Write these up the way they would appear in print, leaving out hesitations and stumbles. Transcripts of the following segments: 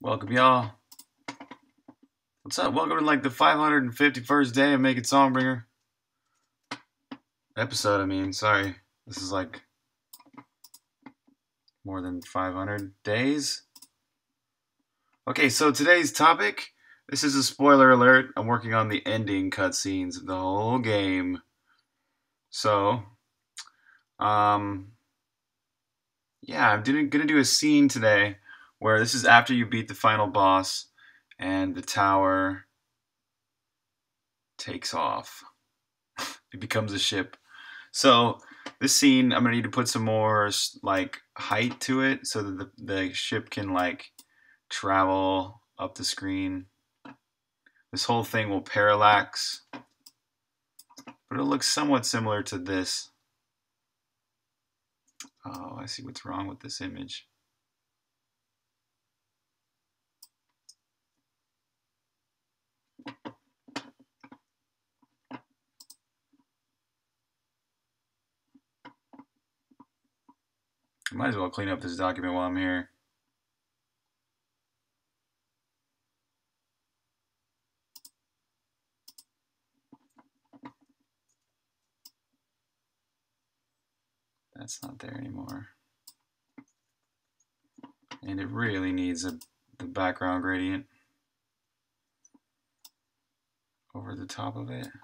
Welcome, y'all. What's up? Welcome to like the 551st day of Making Songbringer. Episode, I mean. Sorry. This is like more than 500 days. Okay, so today's topic. This is a spoiler alert. I'm working on the ending cutscenes of the whole game. So, yeah, I'm gonna do a scene today where this is after you beat the final boss and the tower takes off. It becomes a ship. So this scene, I'm gonna need to put some more like height to it so that the ship can like travel up the screen. This whole thing will parallax, but it'll look somewhat similar to this. Oh, I see what's wrong with this image. I might as well clean up this document while I'm here. That's not there anymore. And it really needs the background gradient over the top of it.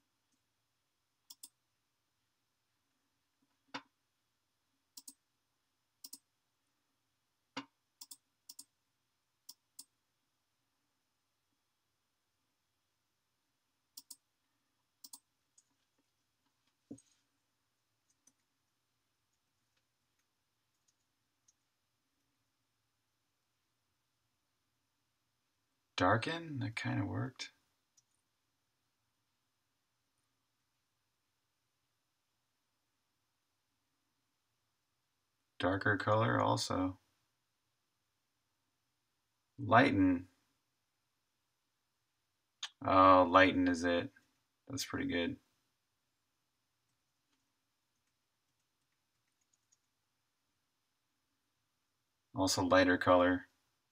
Darken? That kind of worked. Darker color also. Lighten. Oh, lighten is it. That's pretty good. Also lighter color.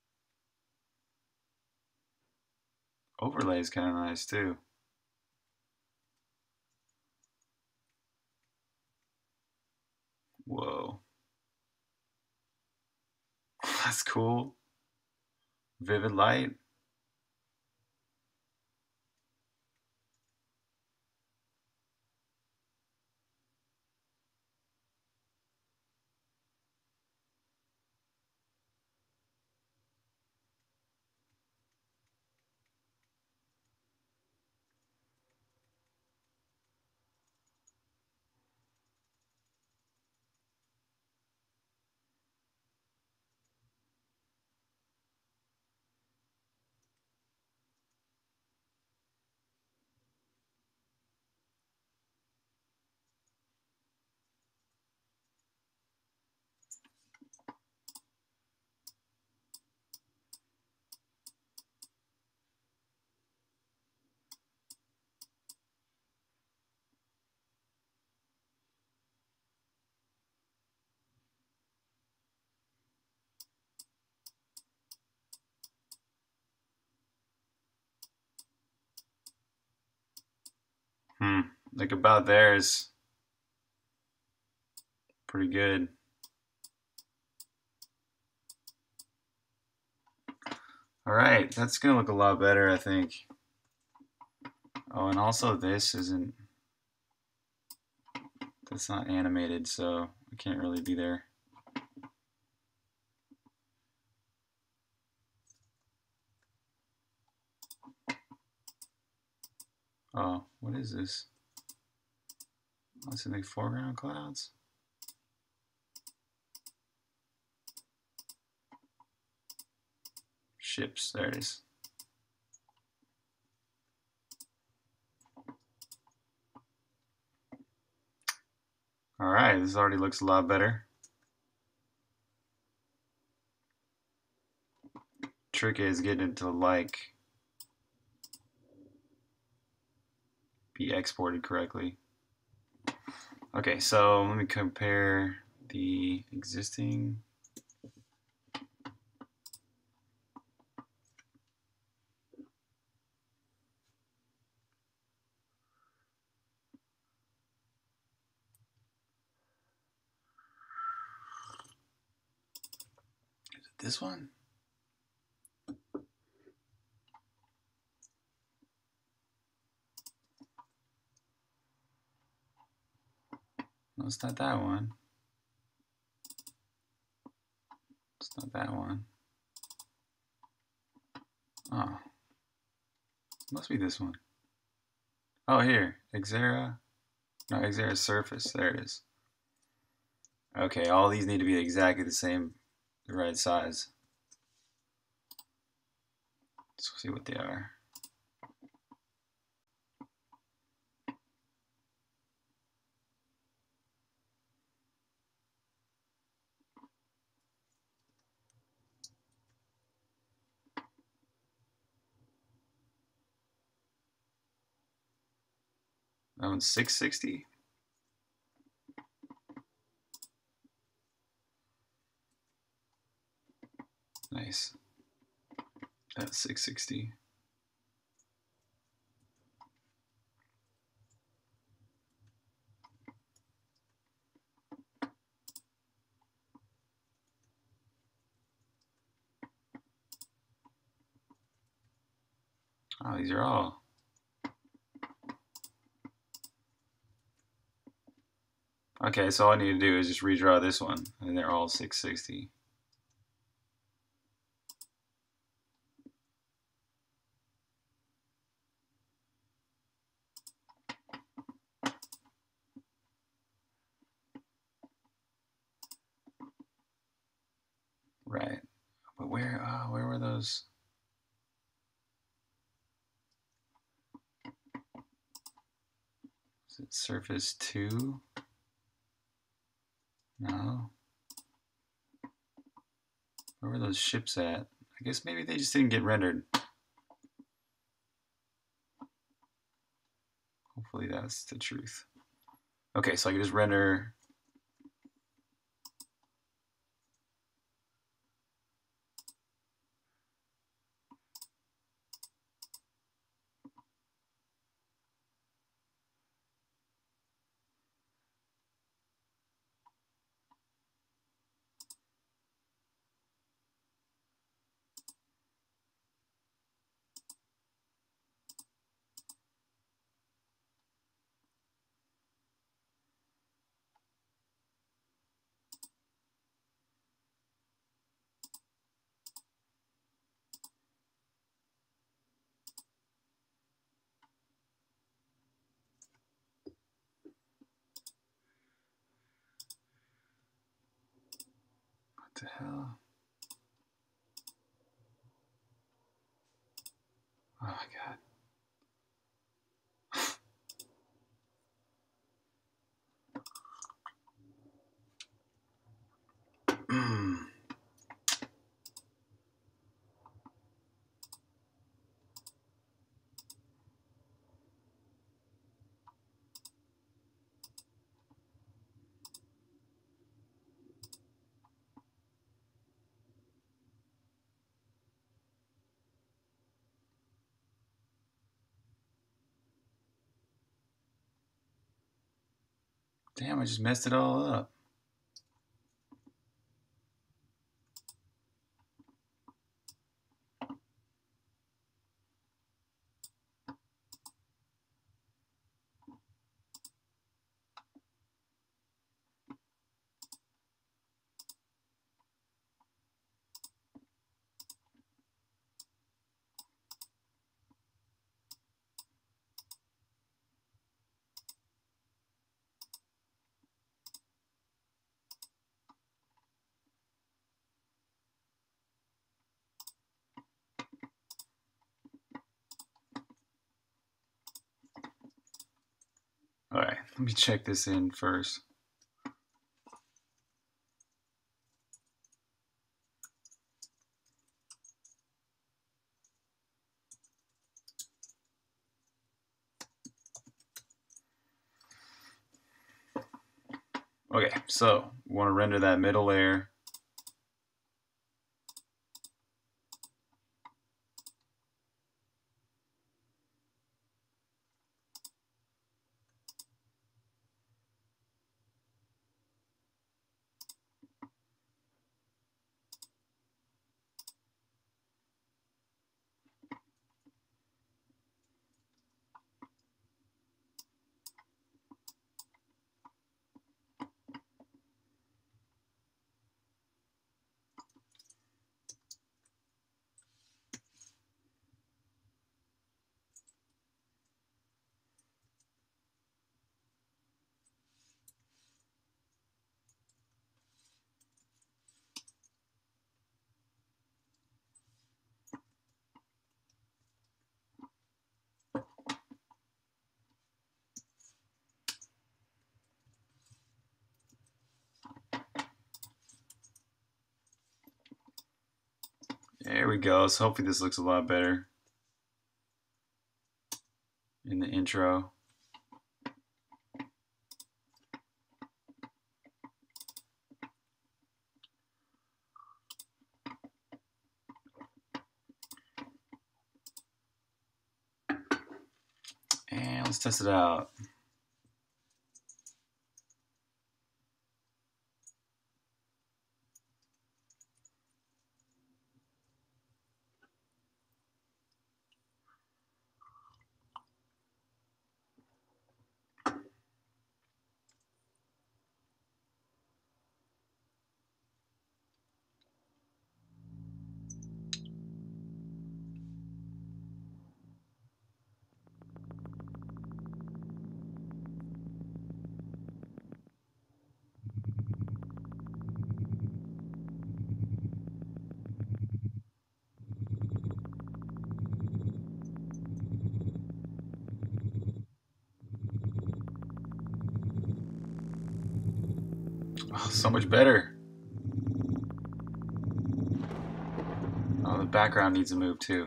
Overlay is kind of nice too. Whoa. That's cool. Vivid light. Like about there is pretty good. All right, that's gonna look a lot better, I think. Oh, and also this isn't, that's not animated, so I can't really be there. Oh, what is this? What's in the foreground clouds? Ships, there it is. All right, this already looks a lot better. Trick is getting it to like be exported correctly. Okay, so let me compare the existing this one? No, it's not that one. It's not that one. Oh. It must be this one. Oh, here. Xera. No, Xera surface. There it is. Okay, all these need to be exactly the right size. Let's see what they are. That one's 660. Nice. That's 660. Oh, these are all. Okay, so all I need to do is just redraw this one, and they're all 660. Right. But where were those? Is it surface 2? No. Where were those ships at? I guess maybe they just didn't get rendered. Hopefully that's the truth. Okay, so I can just render. What the hell? Oh my god. Damn, I just messed it all up. All right, let me check this in first. Okay, so we want to render that middle layer. we go. So hopefully this looks a lot better in the intro. And let's test it out. Oh, so much better. Oh, the background needs to move too.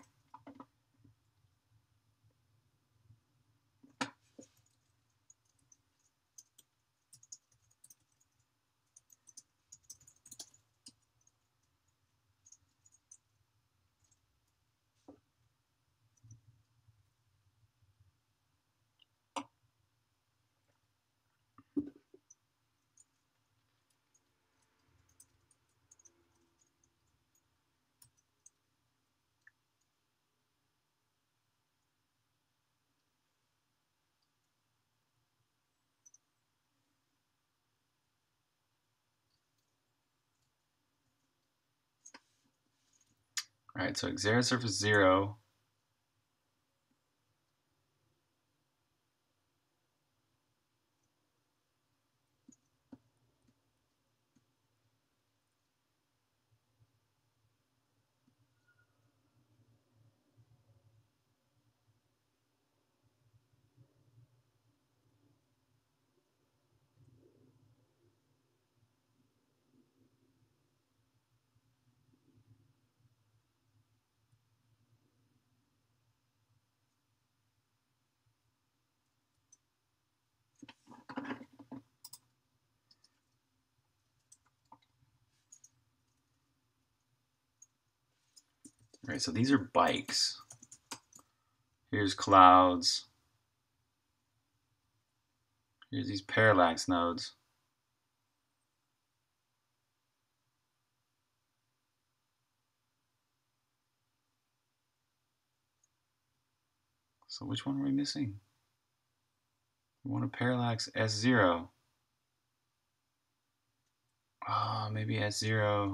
All right, so Xera surface 0. All right, so these are bikes. Here's clouds. Here's these parallax nodes. So which one are we missing? We want a parallax S0. Oh, maybe S0.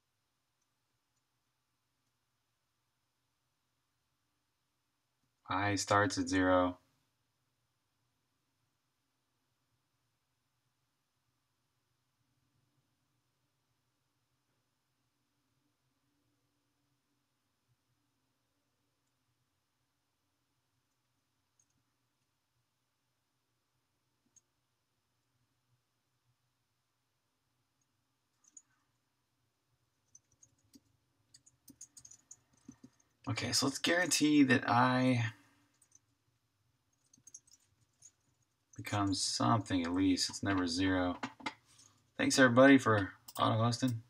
I starts at 0. Okay, so let's guarantee that I becomes something at least. It's never 0. Thanks everybody for auto hosting.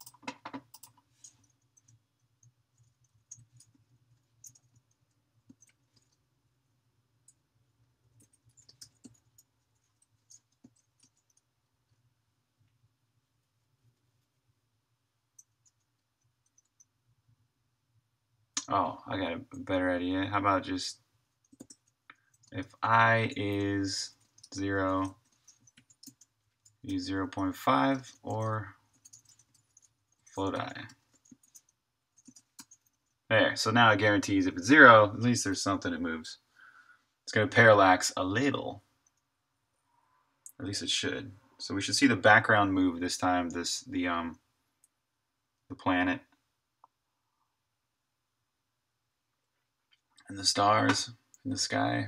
Oh, I got a better idea. How about just if I is 0, use 0.5 or float I. There, so now it guarantees if it's 0, at least there's something that moves. It's going to parallax a little. At least it should. So we should see the background move this time, the planet. And the stars in the sky.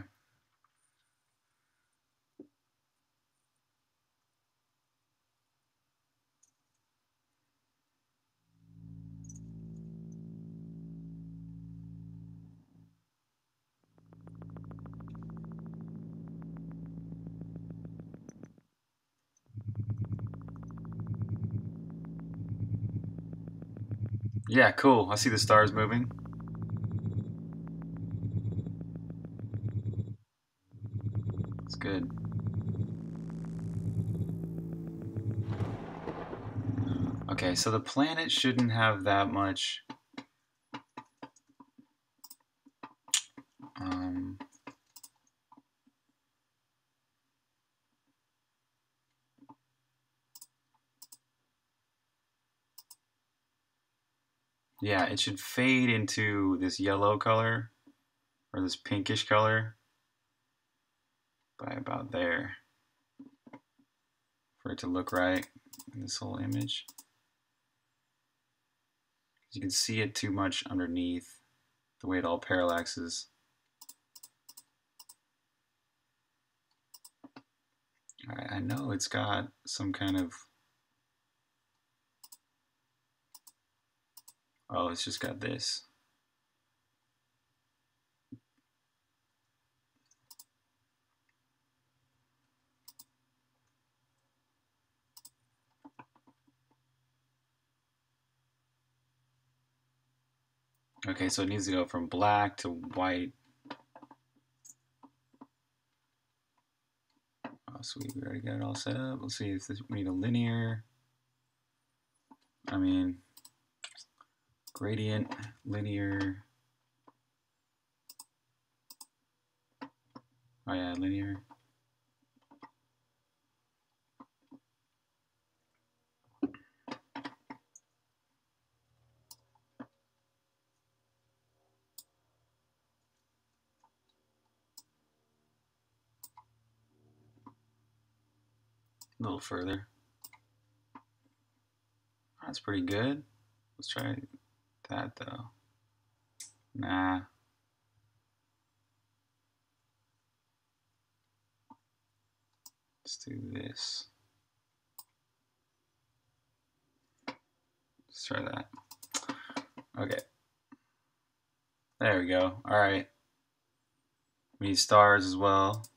Yeah, cool. I see the stars moving. It's good. Okay, so the planet shouldn't have that much. Um, yeah, it should fade into this yellow color or this pinkish color by about there for it to look right in this whole image. You can see it too much underneath the way it all parallaxes. Alright, I know it's got some kind of... Oh, it's just got this. Okay, so it needs to go from black to white. Oh, sweet, we already got it all set up. Let's see if we need a linear. I mean, gradient, linear. Oh yeah, linear. A little further. That's pretty good. Let's try that though. Nah. Let's do this. Let's try that. Okay. There we go. Alright. We need stars as well.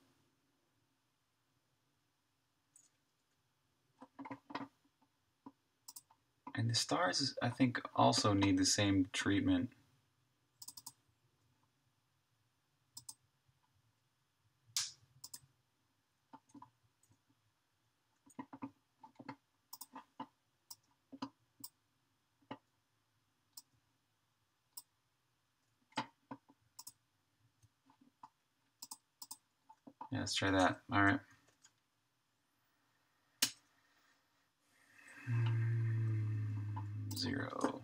And the stars, I think, also need the same treatment. Yeah, let's try that. Alright. Zero.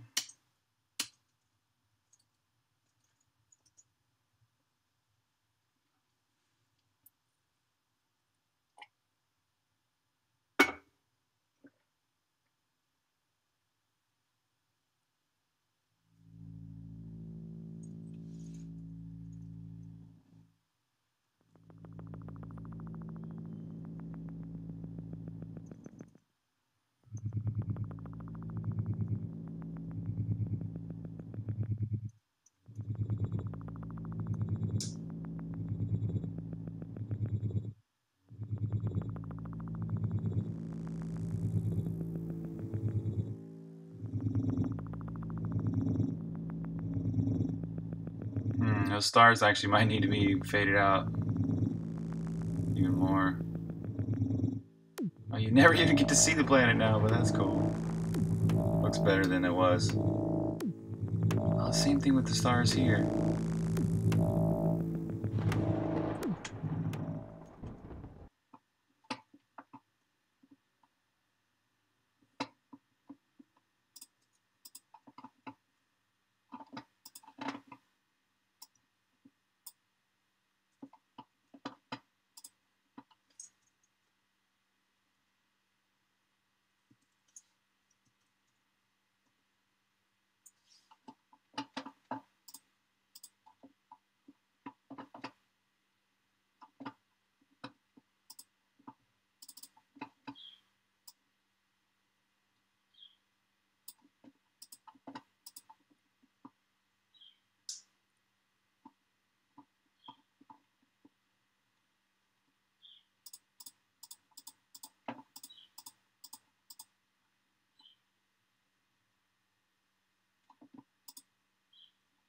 Those stars actually might need to be faded out even more. Oh, you never even get to see the planet now, but that's cool. Looks better than it was. Oh, same thing with the stars here.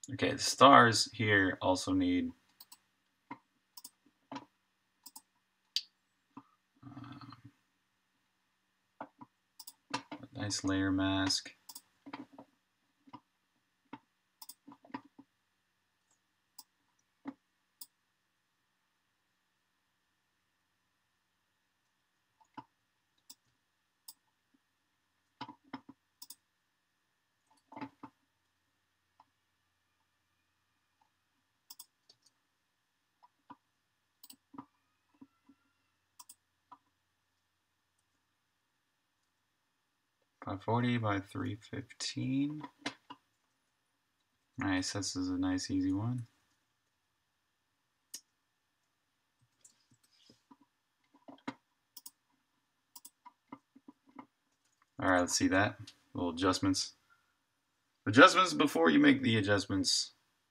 Okay, the stars here also need a nice layer mask. .540 by 315. Nice, this is a nice easy one. Alright, let's see that. Little adjustments. Adjustments before you make the adjustments.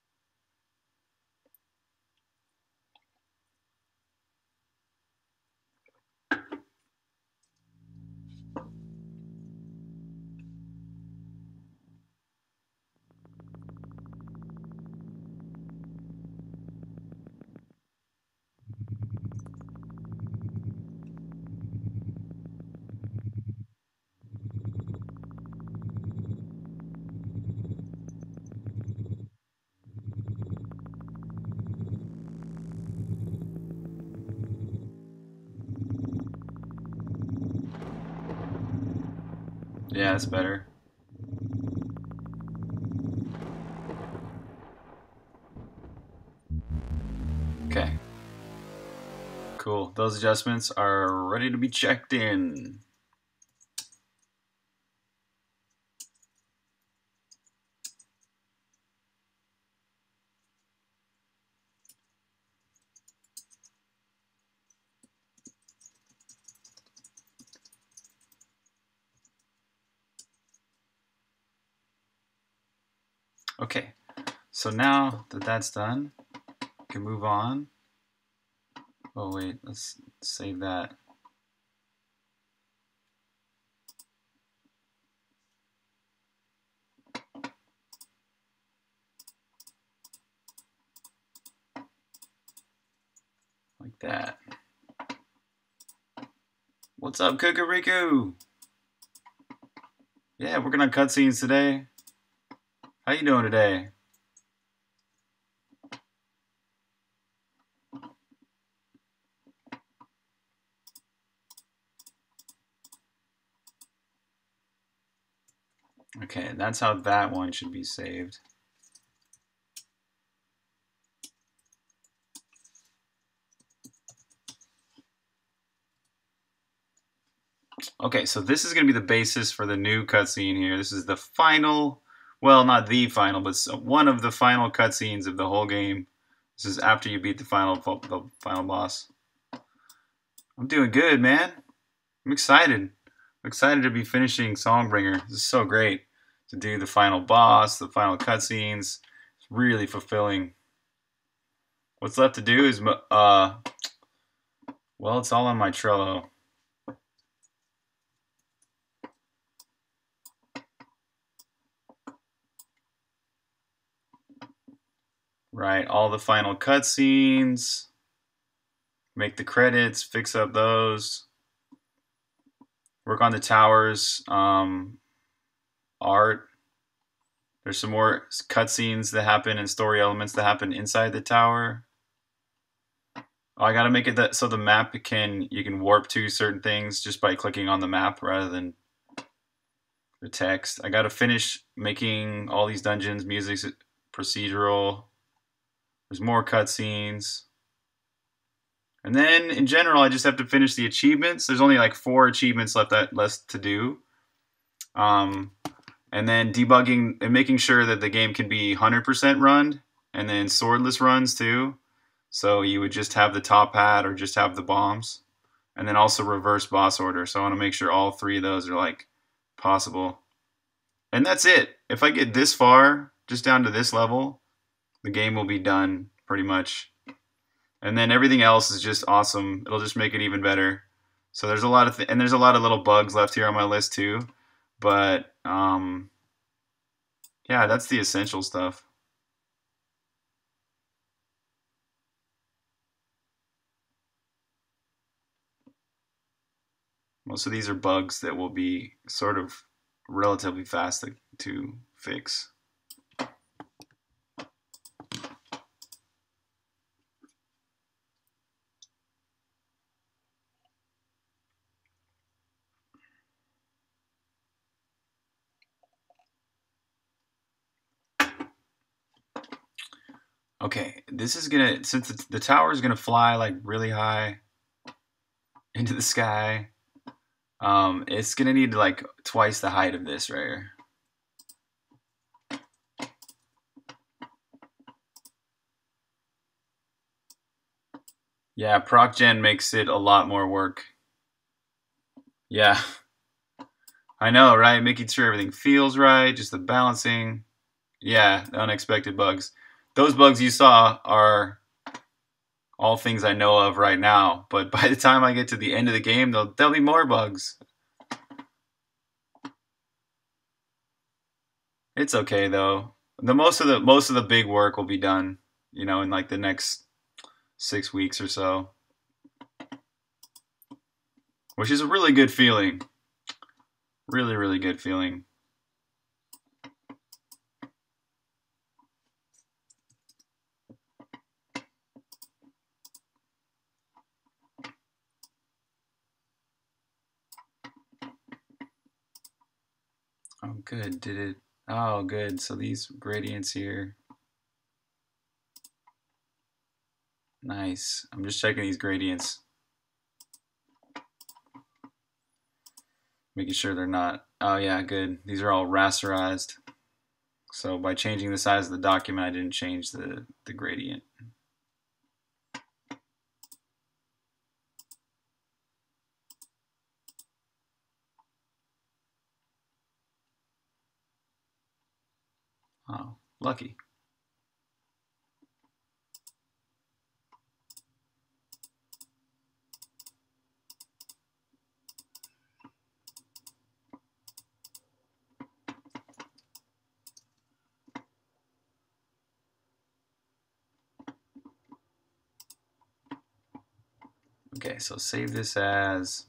Yeah, that's better. Okay. Cool. Those adjustments are ready to be checked in. Okay, so now that that's done, we can move on. Oh wait, let's save that. Like that. What's up, Kukuriku? Yeah, working on cutscenes today. How you doing today? Okay, that's how that one should be saved. Okay, so this is going to be the basis for the new cutscene here. This is the final, well, not the final, but one of the final cutscenes of the whole game. This is after you beat the final boss. I'm doing good, man. I'm excited. I'm excited to be finishing Songbringer. This is so great to do the final boss, the final cutscenes. It's really fulfilling. What's left to do is, well, it's all on my Trello. Right, all the final cutscenes, make the credits, fix up those, work on the towers, art. There's some more cutscenes that happen and story elements that happen inside the tower. Oh, I gotta make it that so the map you can warp to certain things just by clicking on the map rather than the text. I gotta finish making all these dungeons, music's procedural. There's more cutscenes. And then in general, I just have to finish the achievements. There's only like 4 achievements left to do. And then debugging and making sure that the game can be 100% run, and then swordless runs too. So you would just have the top hat or just have the bombs. And then also reverse boss order. So I want to make sure all 3 of those are like possible. And that's it. If I get this far, just down to this level, the game will be done pretty much. And then everything else is just awesome. It'll just make it even better. So there's a lot of and there's a lot of little bugs left here on my list too. But yeah, that's the essential stuff. Most of these are bugs that will be sort of relatively fast to fix. Okay, this is gonna, since the tower is gonna fly like really high into the sky, it's gonna need like twice the height of this right here. Yeah, proc gen makes it a lot more work. Yeah, I know, right? Making sure everything feels right, just the balancing. Yeah, the unexpected bugs. Those bugs you saw are all things I know of right now, but by the time I get to the end of the game, there'll be more bugs. It's okay though. Most of the big work will be done, you know, in like the next 6 weeks or so, which is a really good feeling. Really, really good feeling. Oh, good. Did it? Oh, good. So these gradients here. Nice. I'm just checking these gradients. Making sure they're not. Oh, yeah, good. These are all rasterized. So by changing the size of the document, I didn't change the gradient. Oh, lucky. Okay, so save this as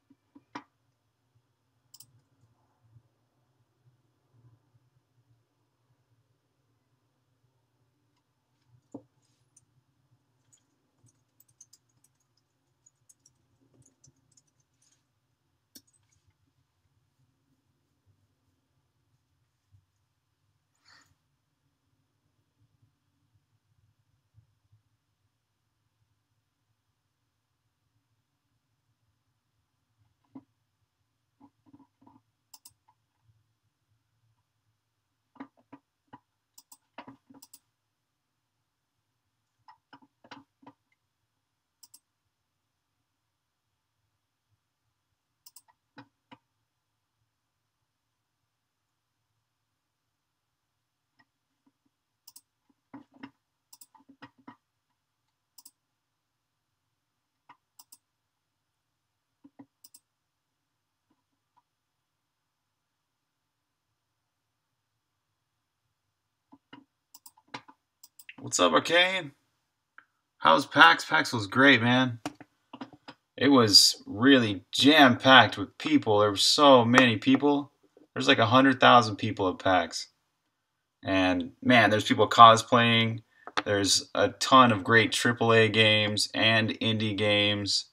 what's up, Arcane? How's PAX? PAX was great, man. It was really jam-packed with people. There were so many people. There's like 100,000 people at PAX. And man, there's people cosplaying. There's a ton of great AAA games and indie games.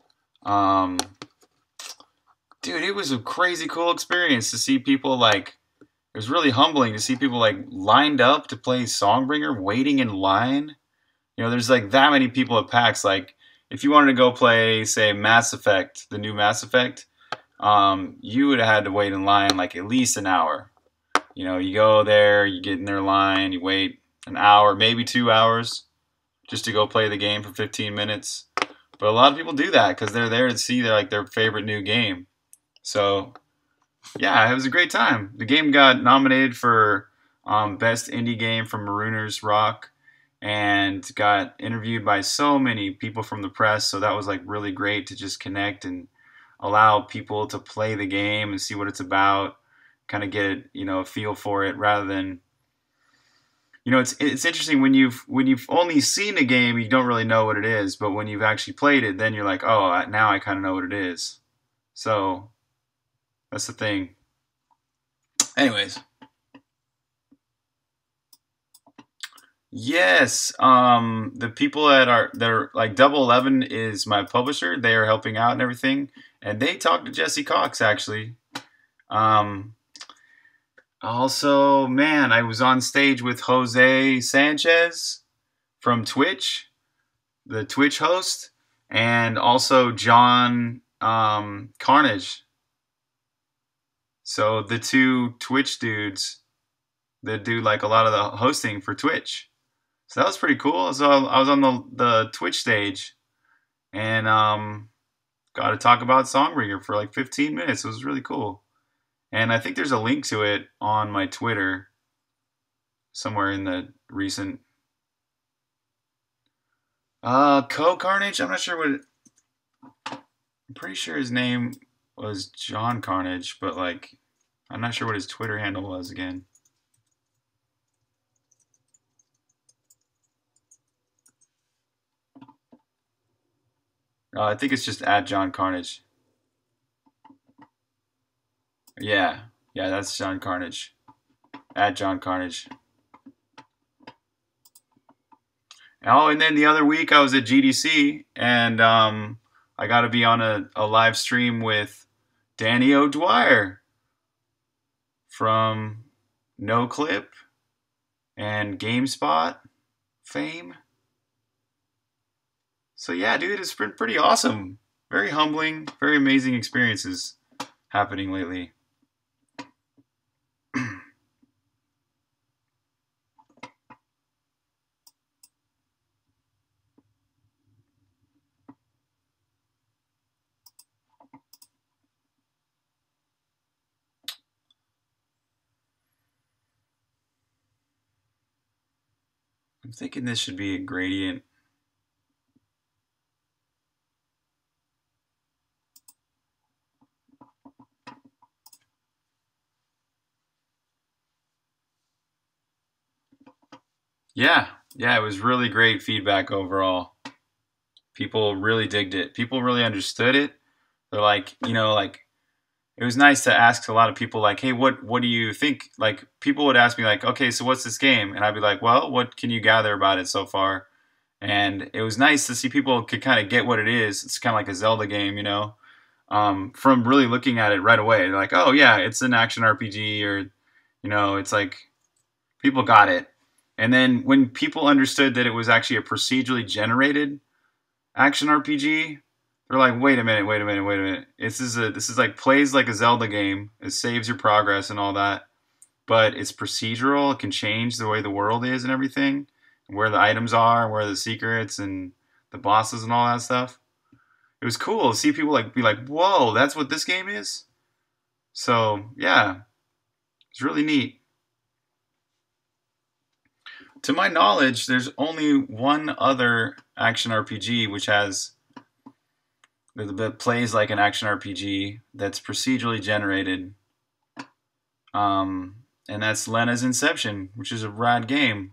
Dude, it was a crazy cool experience to see people like, it was really humbling to see people like lined up to play Songbringer, waiting in line. You know, there's like that many people at PAX. Like, if you wanted to go play, say, Mass Effect, the new Mass Effect, you would have had to wait in line like at least an hour. You know, you go there, you get in their line, you wait an hour, maybe 2 hours, just to go play the game for 15 minutes. But a lot of people do that because they're there to see their favorite new game. So, yeah, it was a great time. The game got nominated for Best Indie Game from Marooners Rock and got interviewed by so many people from the press. So that was like really great to just connect and allow people to play the game and see what it's about, kind of get, you know, a feel for it rather than, you know, it's interesting when you've only seen a game, you don't really know what it is, but when you've actually played it, then you're like, oh, now I kind of know what it is. So that's the thing. Anyways. Yes, the people that are like Double 11 is my publisher. They are helping out and everything, and they talked to Jesse Cox actually. Um, Also, man, I was on stage with Jose Sanchez from Twitch, the Twitch host, and also John Carnage. So the two Twitch dudes that do like a lot of the hosting for Twitch. So that was pretty cool. So I was on the Twitch stage and got to talk about Songbringer for like 15 minutes. It was really cool. And I think there's a link to it on my Twitter somewhere in the recent Carnage. I'm not sure what I'm pretty sure his name was John Carnage, but like I'm not sure what his Twitter handle was again. I think it's just at John Carnage. Yeah, that's John Carnage. At John Carnage. Oh, and then the other week I was at GDC and I got to be on a live stream with Danny O'Dwyer from NoClip and GameSpot fame. So yeah, dude, it's been pretty awesome. Very humbling, very amazing experiences happening lately. I'm thinking this should be a gradient. Yeah, it was really great feedback overall. People really digged it. People really understood it. They're like, like it was nice to ask a lot of people like, hey, what do you think? Like people would ask me like, okay, so what's this game? And I'd be like, well, what can you gather about it so far? And it was nice to see people could kind of get what it is. It's kind of like a Zelda game, from really looking at it right away. They're like, oh yeah, it's an action RPG, or it's like people got it. And then when people understood that it was actually a procedurally generated action RPG, they're like, wait a minute. This is like plays like a Zelda game. It saves your progress and all that, but it's procedural. It can change the way the world is and everything, where the items are, where the secrets and the bosses and all that stuff. It was cool to see people like be like, whoa, that's what this game is. So yeah, it's really neat. To my knowledge, there's only one other action RPG which has that plays like an action RPG that's procedurally generated, and that's Lena's Inception, which is a rad game.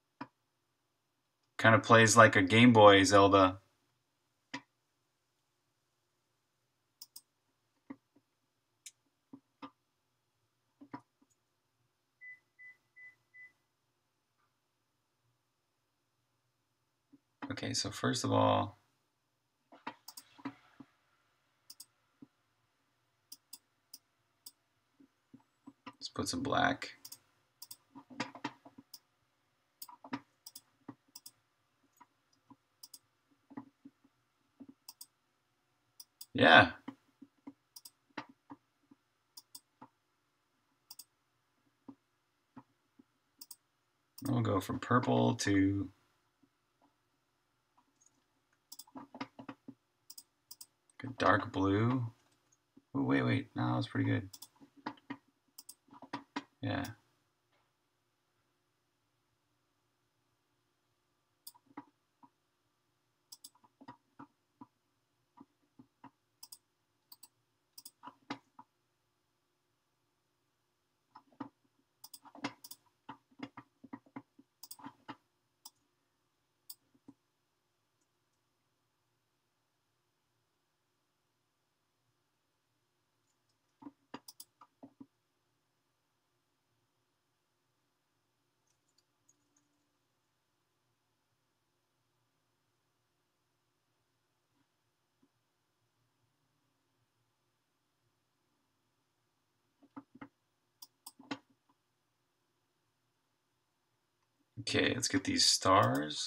Kind of plays like a Game Boy Zelda. Okay, so first of all, let's put some black. Yeah. We'll go from purple to dark blue. Ooh, wait. No, that was pretty good. Yeah. Okay, let's get these stars.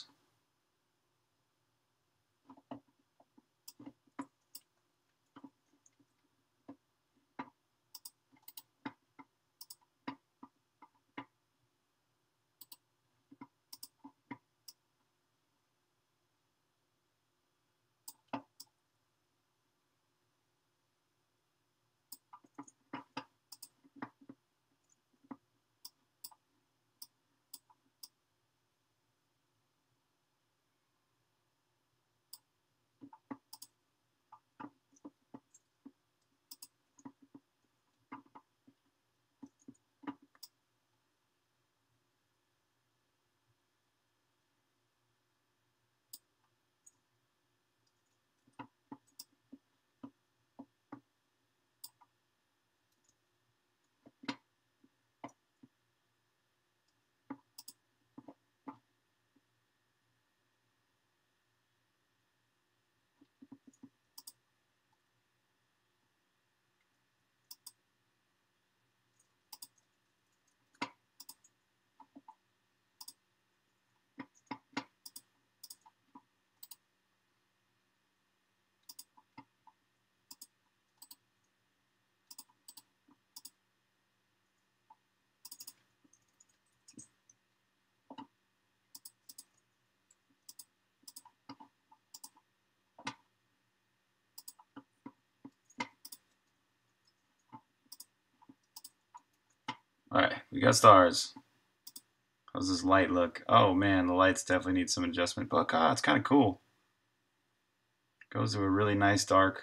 Alright, we got stars. How's this light look? Oh man, the lights definitely need some adjustment, but God, it's kind of cool. Goes to a really nice dark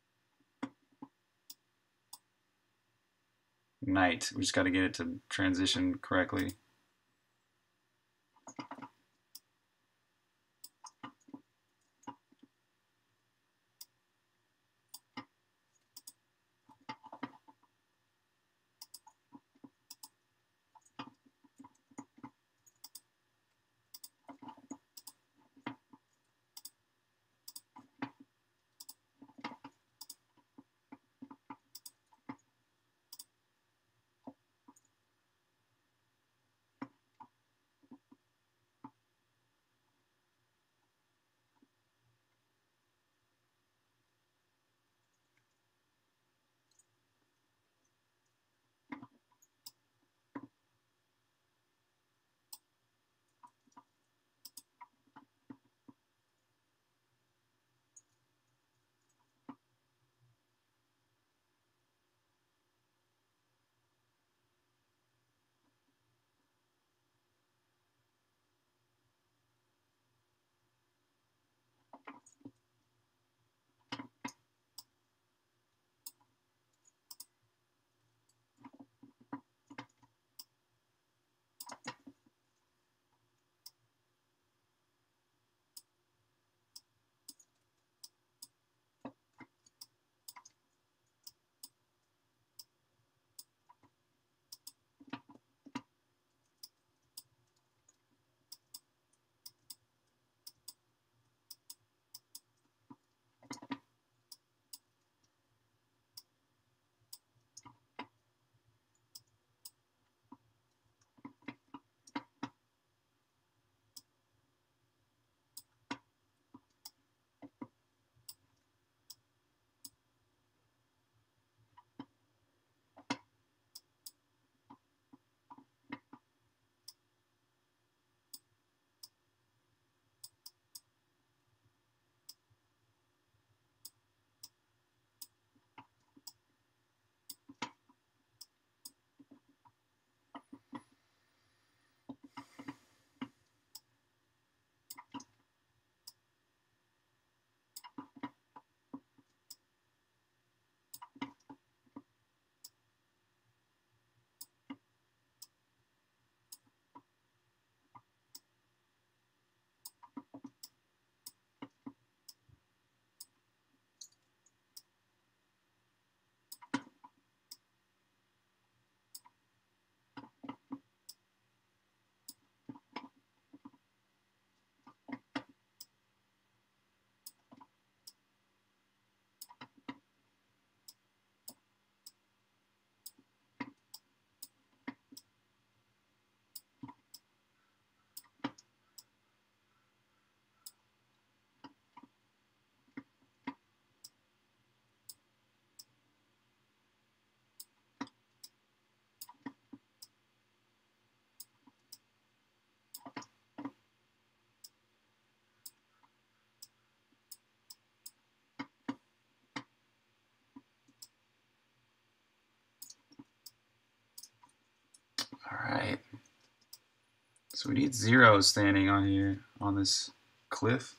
night. We just got to get it to transition correctly. Alright. So we need Zero standing on here, on this cliff.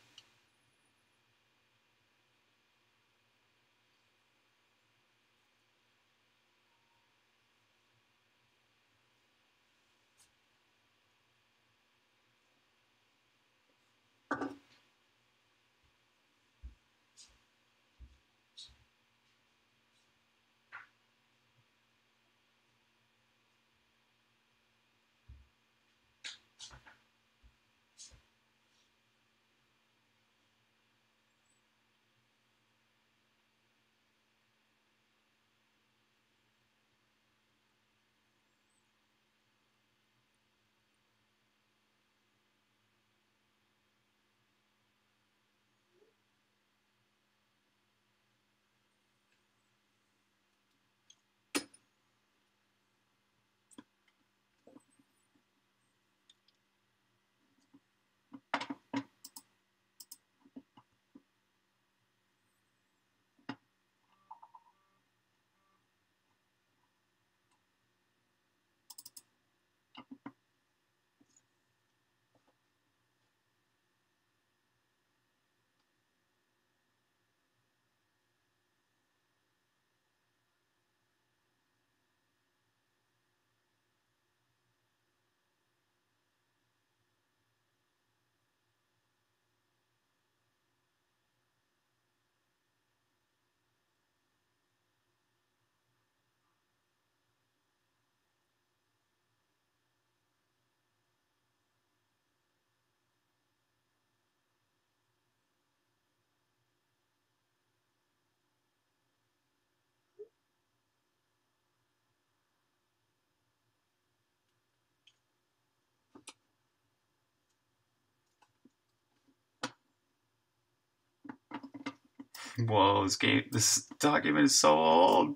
Whoa, this document is so old.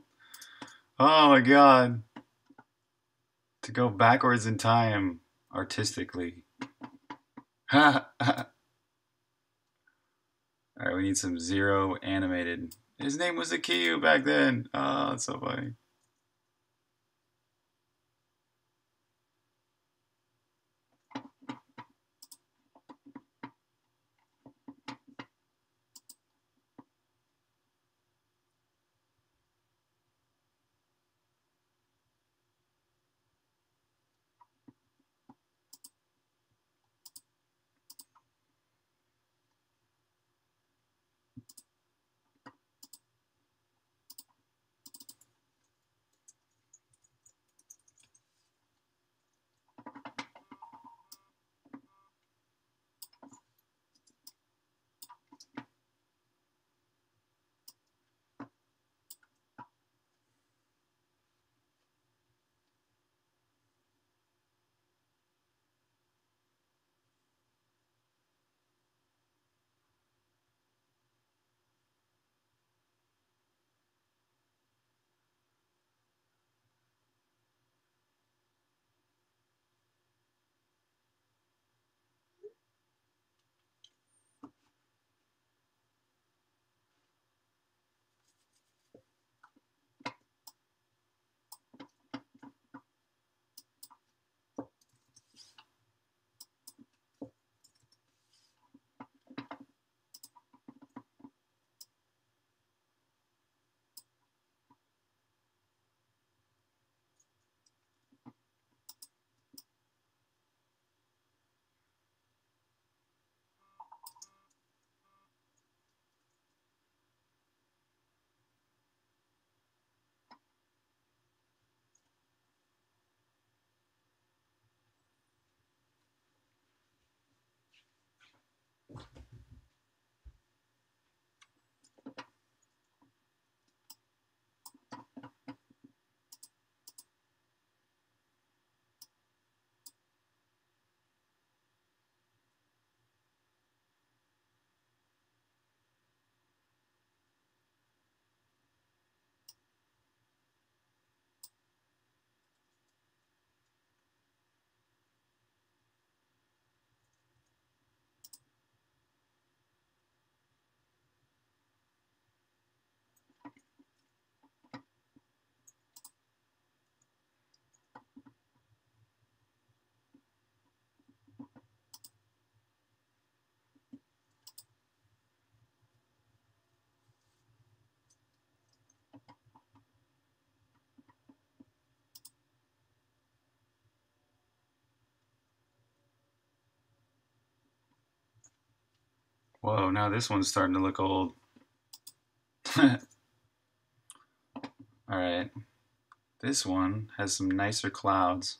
Oh my god. To go backwards in time artistically. Alright, we need some Zero animated. His name was Akiyu back then. Oh, that's so funny. Whoa, now this one's starting to look old. Alright. This one has some nicer clouds.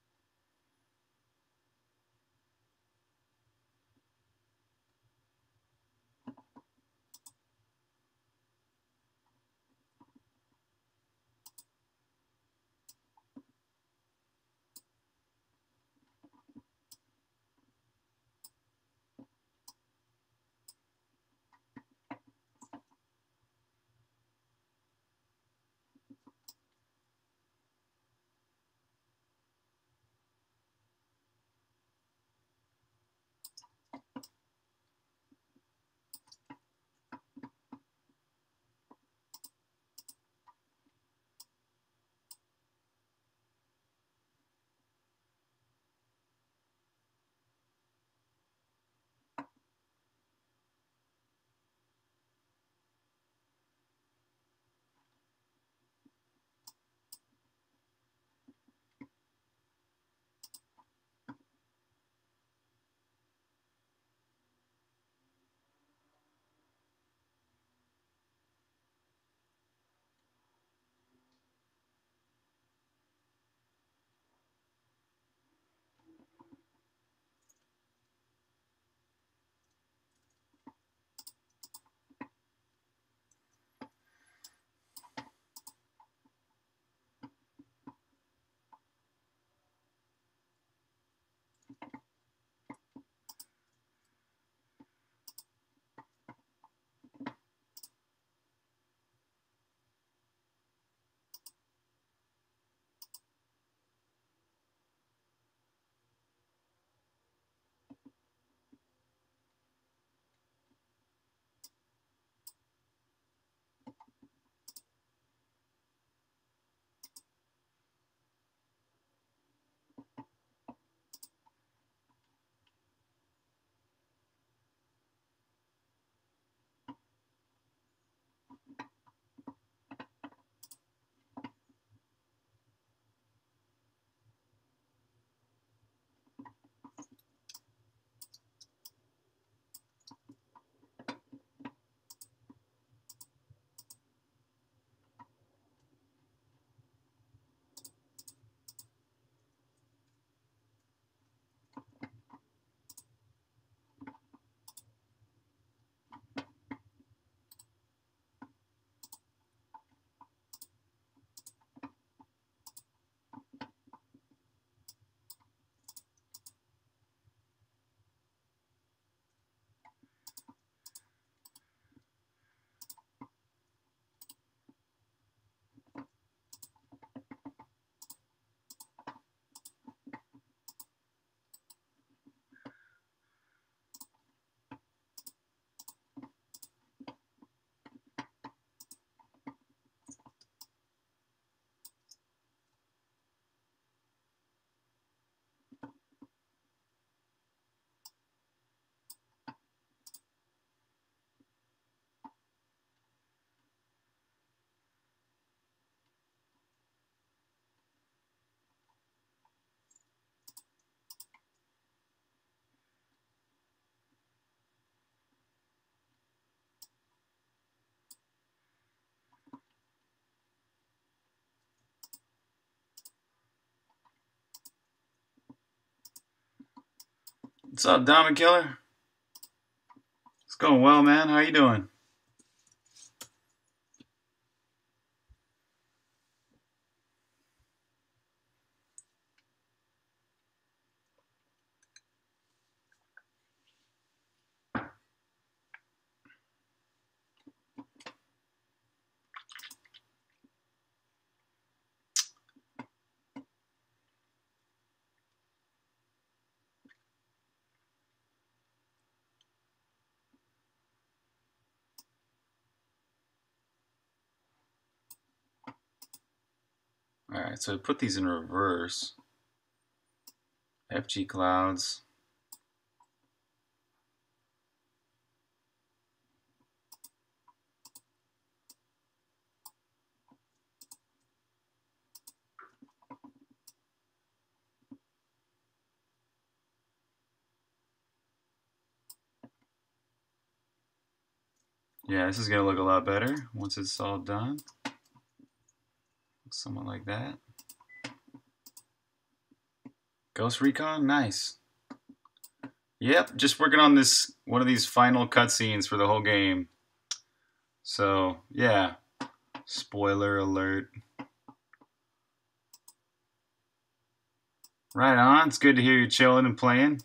What's up, Diamond Killer? It's going well, man. How you doing? Alright, so I put these in reverse. FG clouds. Yeah, this is gonna look a lot better once it's all done. Somewhat like that. Ghost Recon, nice. Yep, just working on this one of these final cutscenes for the whole game. So yeah, spoiler alert. Right on. It's good to hear you chilling and playing.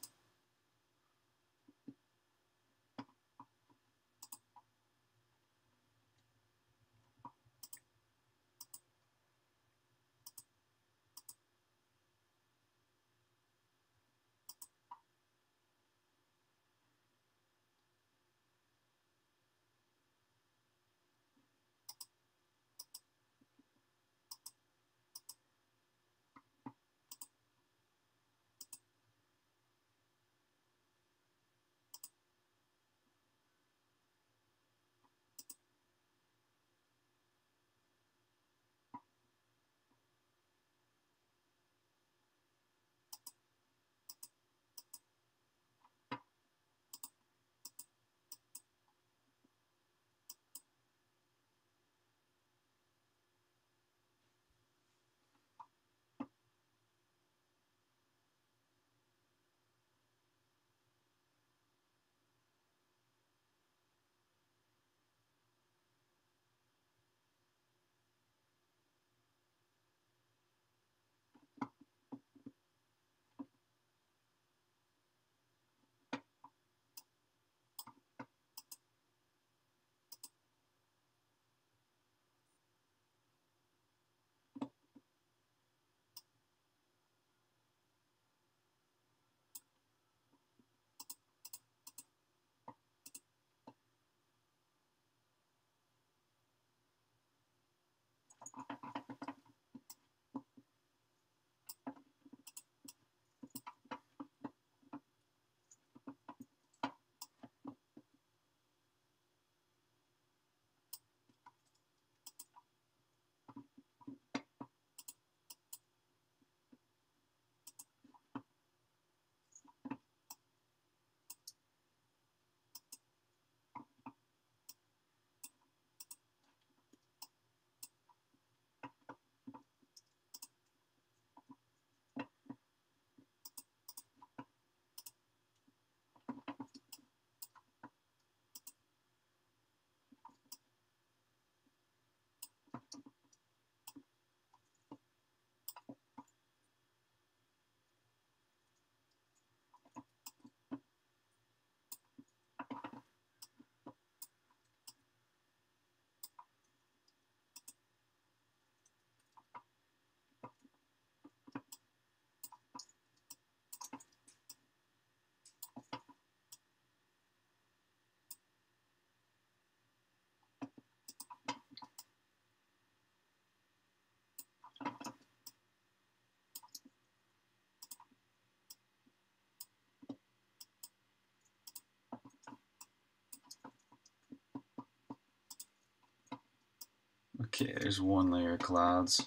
Okay, there's one layer of clouds.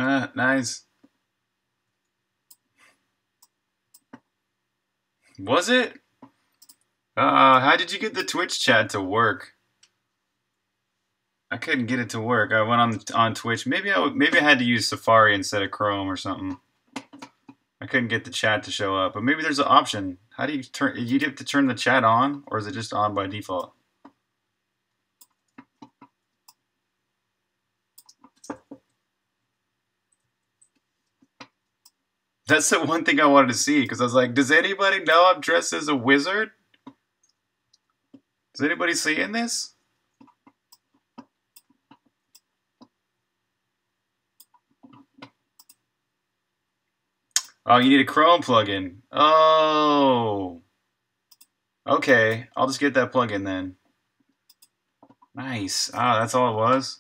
Nice. Was it? How did you get the Twitch chat to work? I couldn't get it to work. I went on Twitch. Maybe I had to use Safari instead of Chrome or something. I couldn't get the chat to show up, but maybe there's an option. How do you turn? You have to turn the chat on, or is it just on by default? That's the one thing I wanted to see because I was like, does anybody know I'm dressed as a wizard? Is anybody seeing this? Oh, you need a Chrome plugin. Oh. Okay, I'll just get that plugin then. Nice. Ah, that's all it was?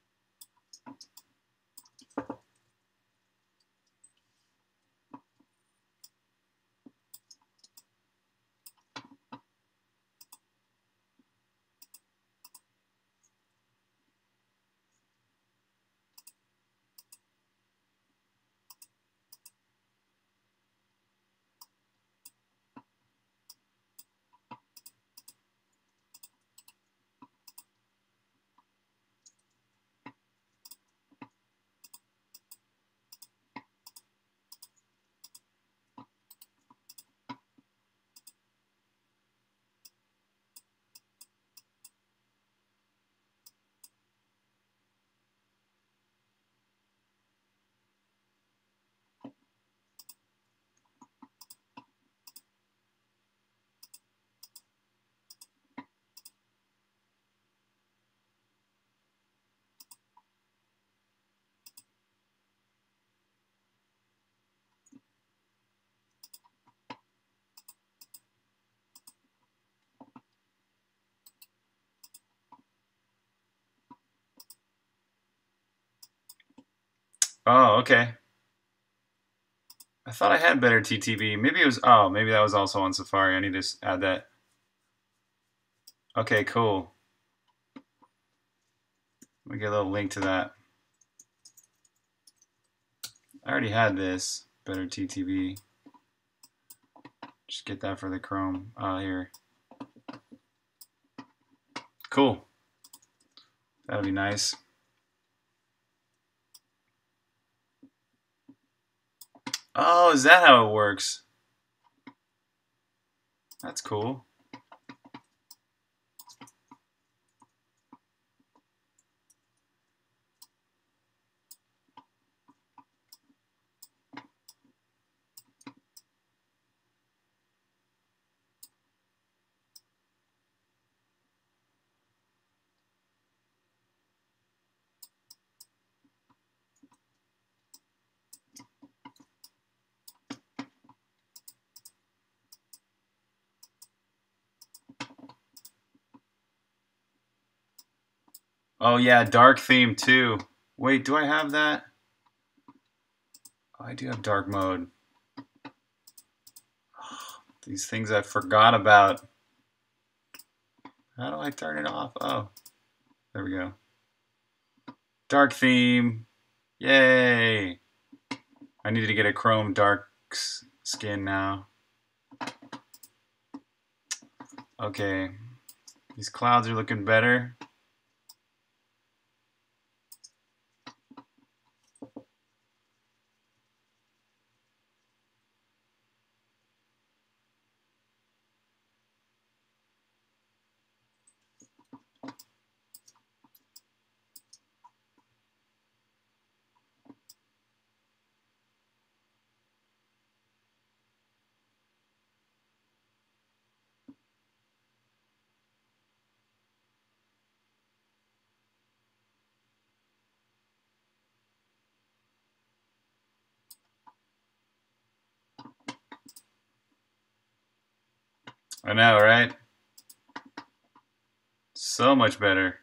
Oh, okay. I thought I had better TTB. Maybe it was, oh, maybe that was also on Safari. I need to add that. Okay, cool. Let me get a little link to that. I already had this, better TTB. Just get that for the Chrome here. Cool. That'll be nice. Oh, is that how it works? That's cool. Oh yeah, dark theme too. Wait, do I have that? Oh, I do have dark mode. These things I forgot about. How do I turn it off? Oh, there we go. Dark theme. Yay. I needed to get a Chrome dark skin now. Okay. These clouds are looking better. I know, right? So much better.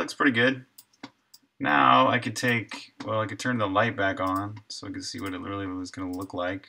looks pretty good. Now I could take, well, I could turn the light back on so I could see what it really was going to look like.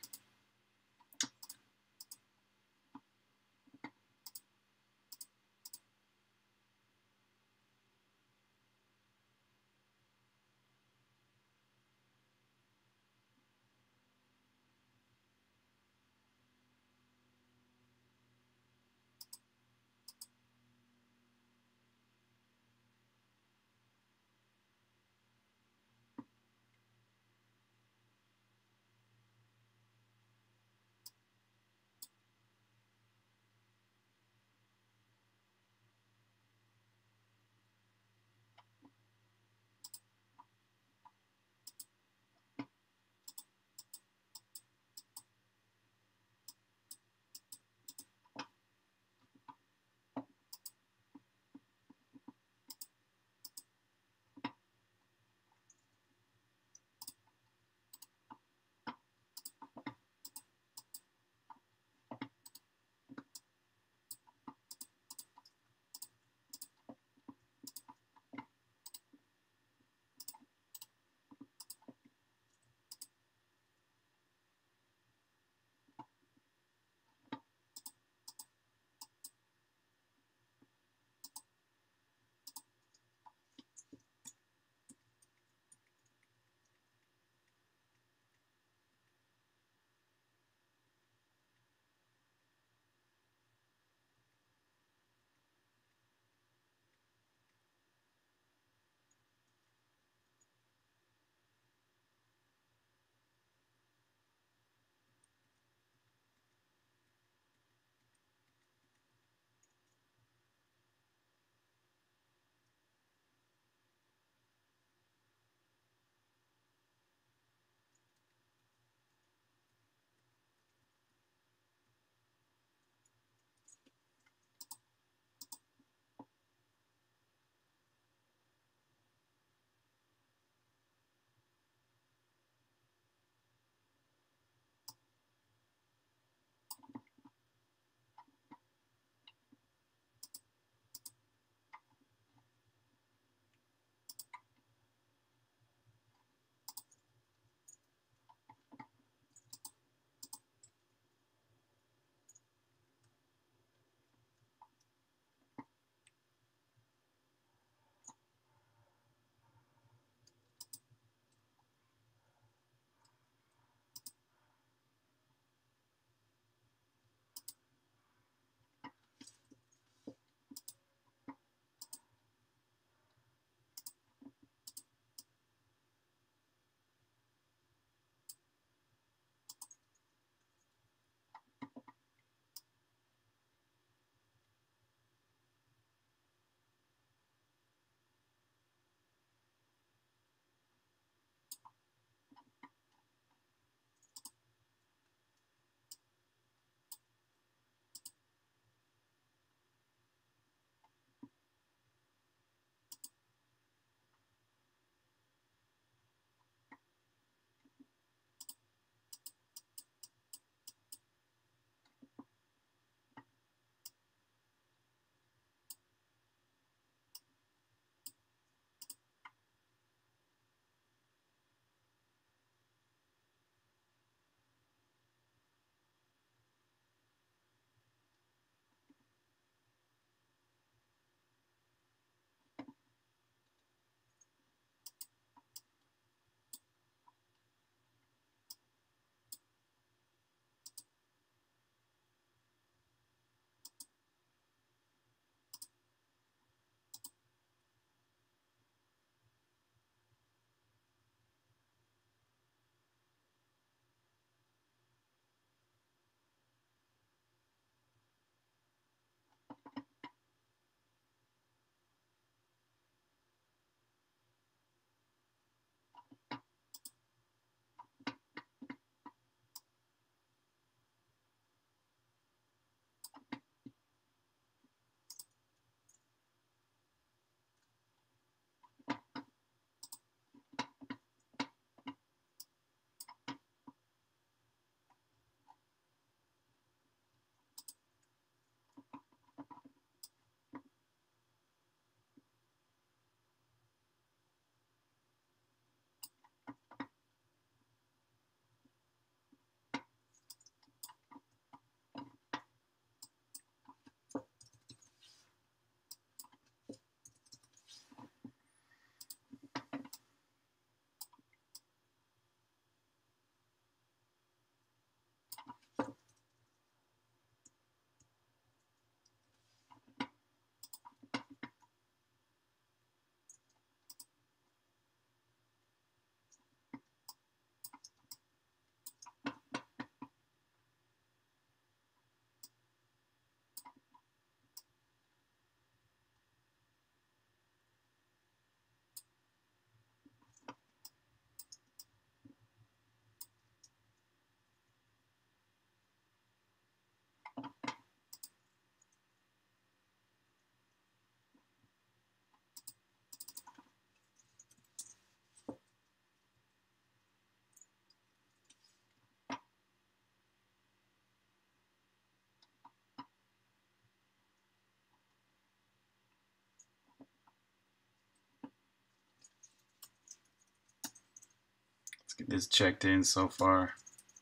is checked in so far.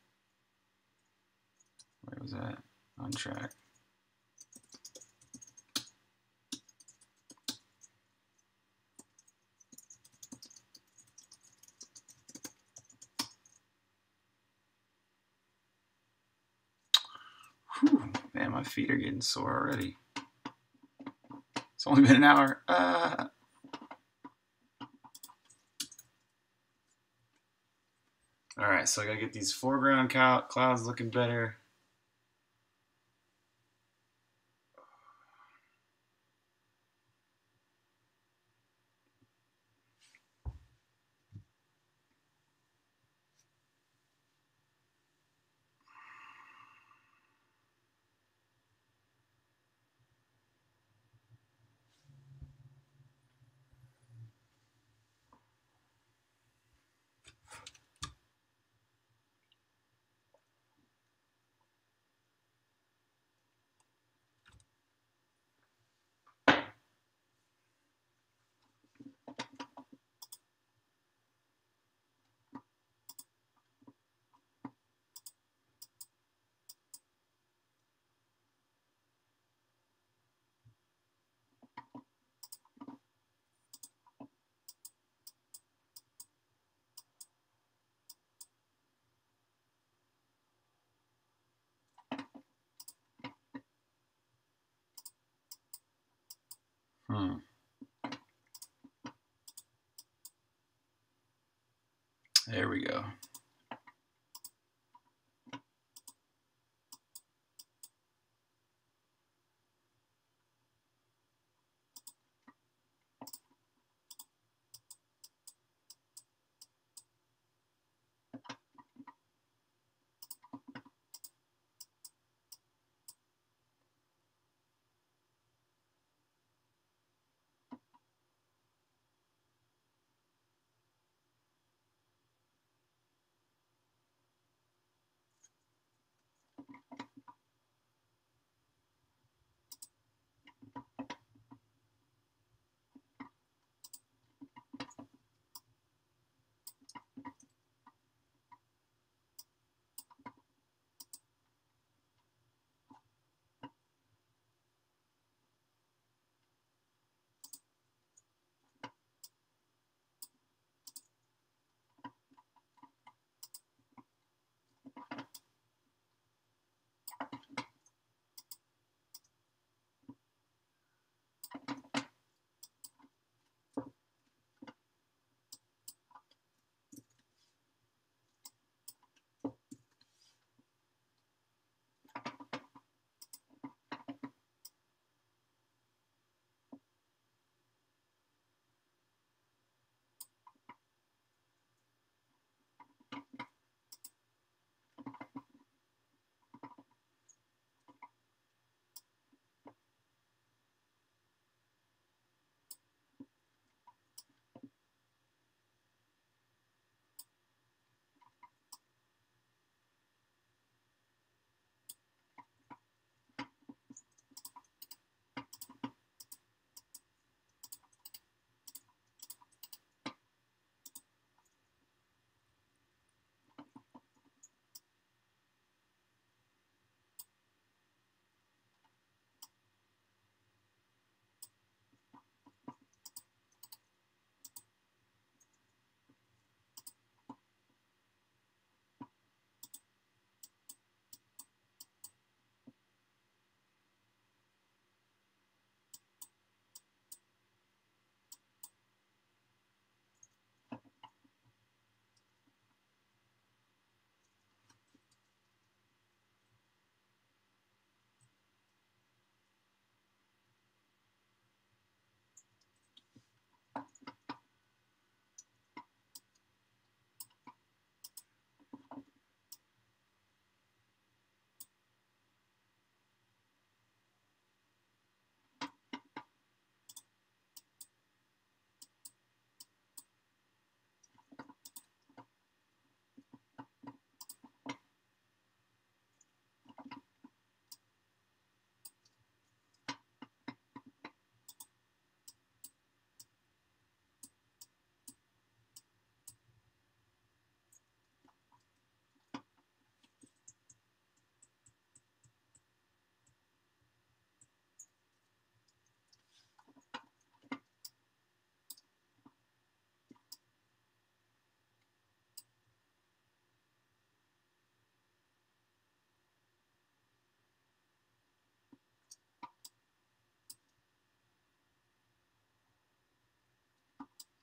Where was that? On track. Whew, man, my feet are getting sore already. It's only been an hour. Alright, so I gotta get these foreground clouds looking better. There we go.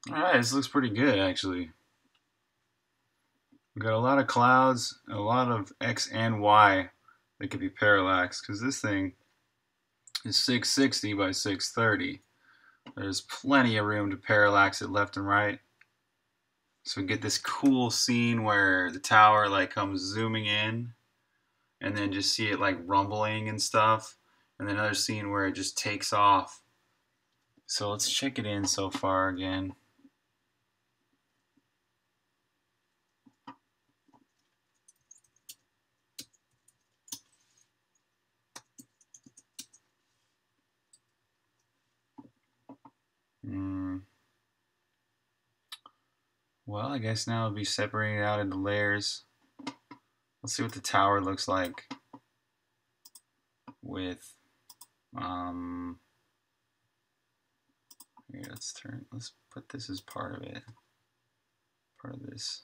Alright, this looks pretty good actually. We've got a lot of clouds, a lot of X and Y that could be parallax, because this thing is 660 by 630. There's plenty of room to parallax it left and right. So we get this cool scene where the tower like comes zooming in and then just see it like rumbling and stuff. And then another scene where it just takes off. So let's check it in so far again. Well, I guess now it'll be separated out into layers. Let's see what the tower looks like with here, let's put this as part of it. Part of this.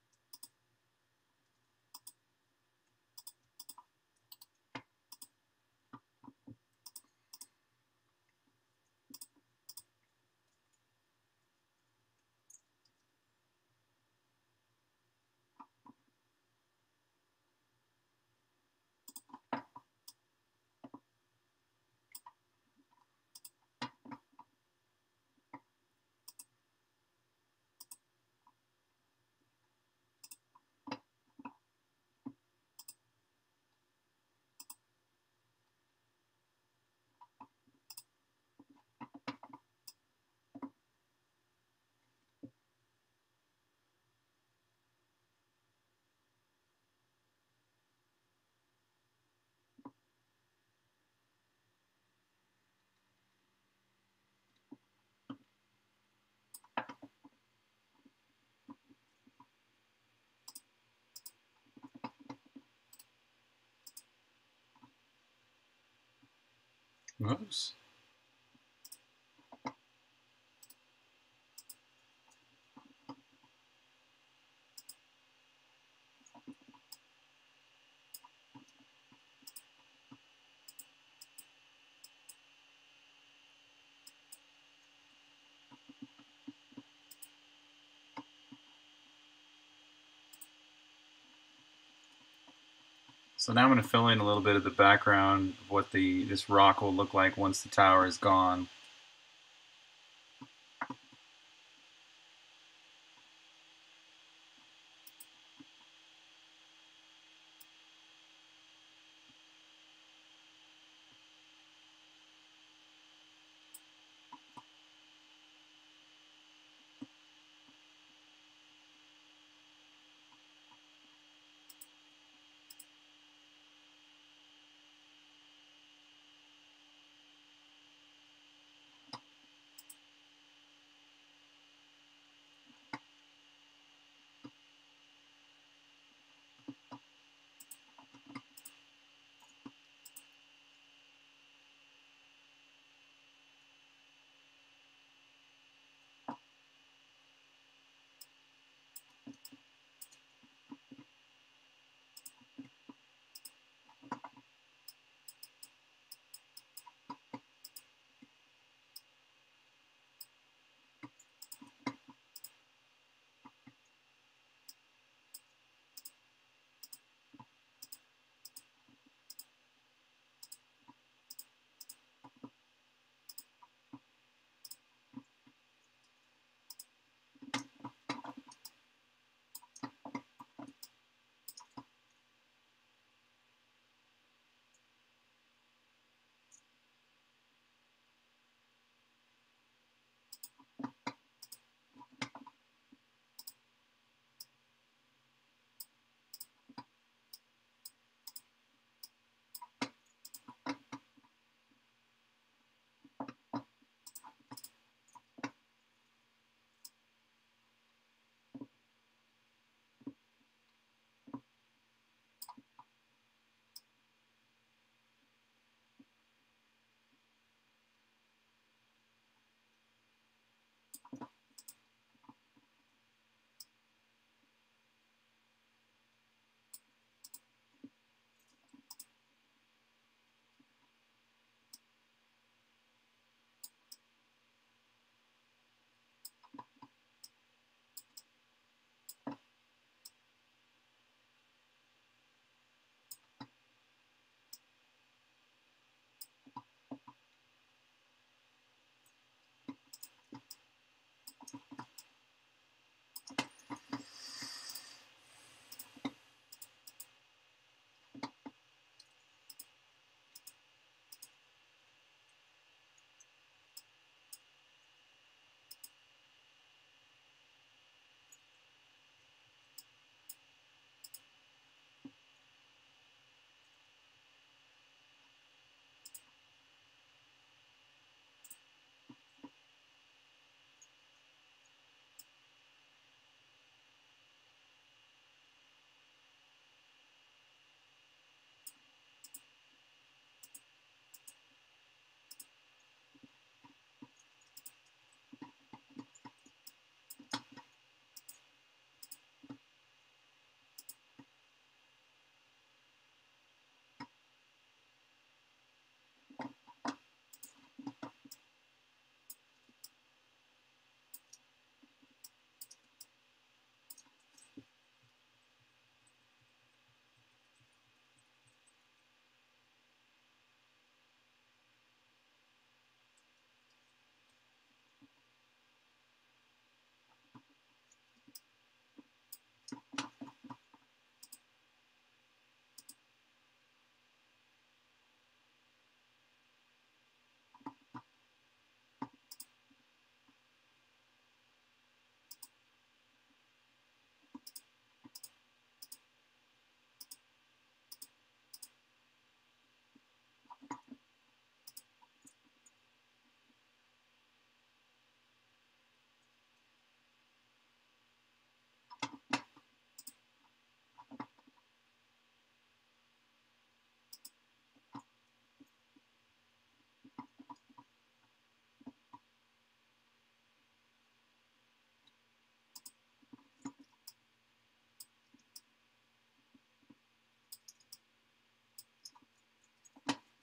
Whoops. So now I'm going to fill in a little bit of the background of what this rock will look like once the tower is gone.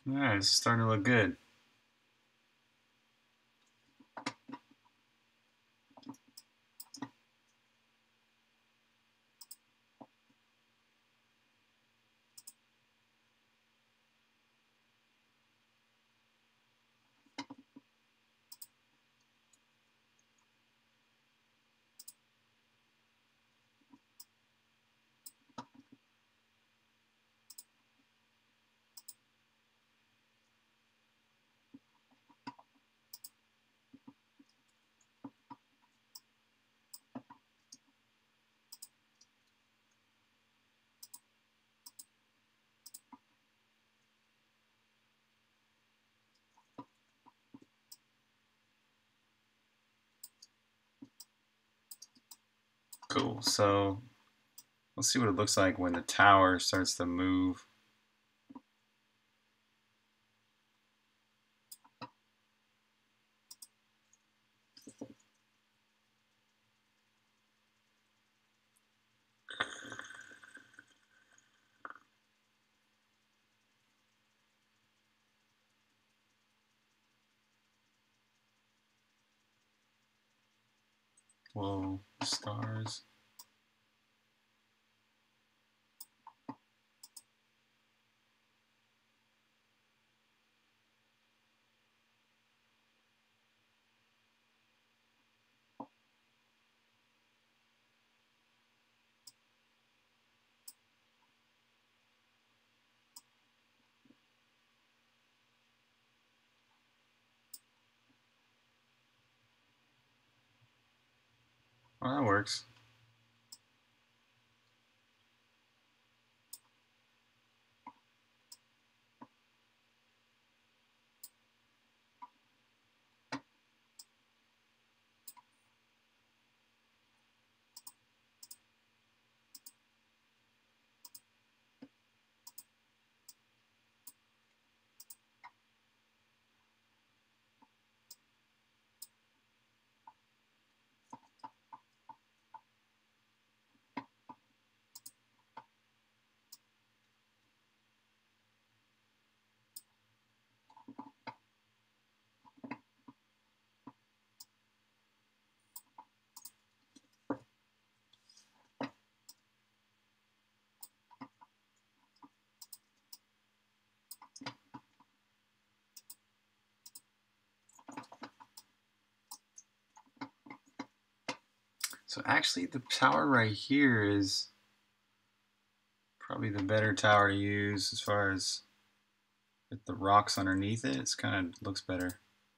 Alright, it's starting to look good. Cool. So let's see what it looks like when the tower starts to move. Whoa, stars. Oh, that works. So actually the tower right here is probably the better tower to use as far as with the rocks underneath it. It's kind of looks better.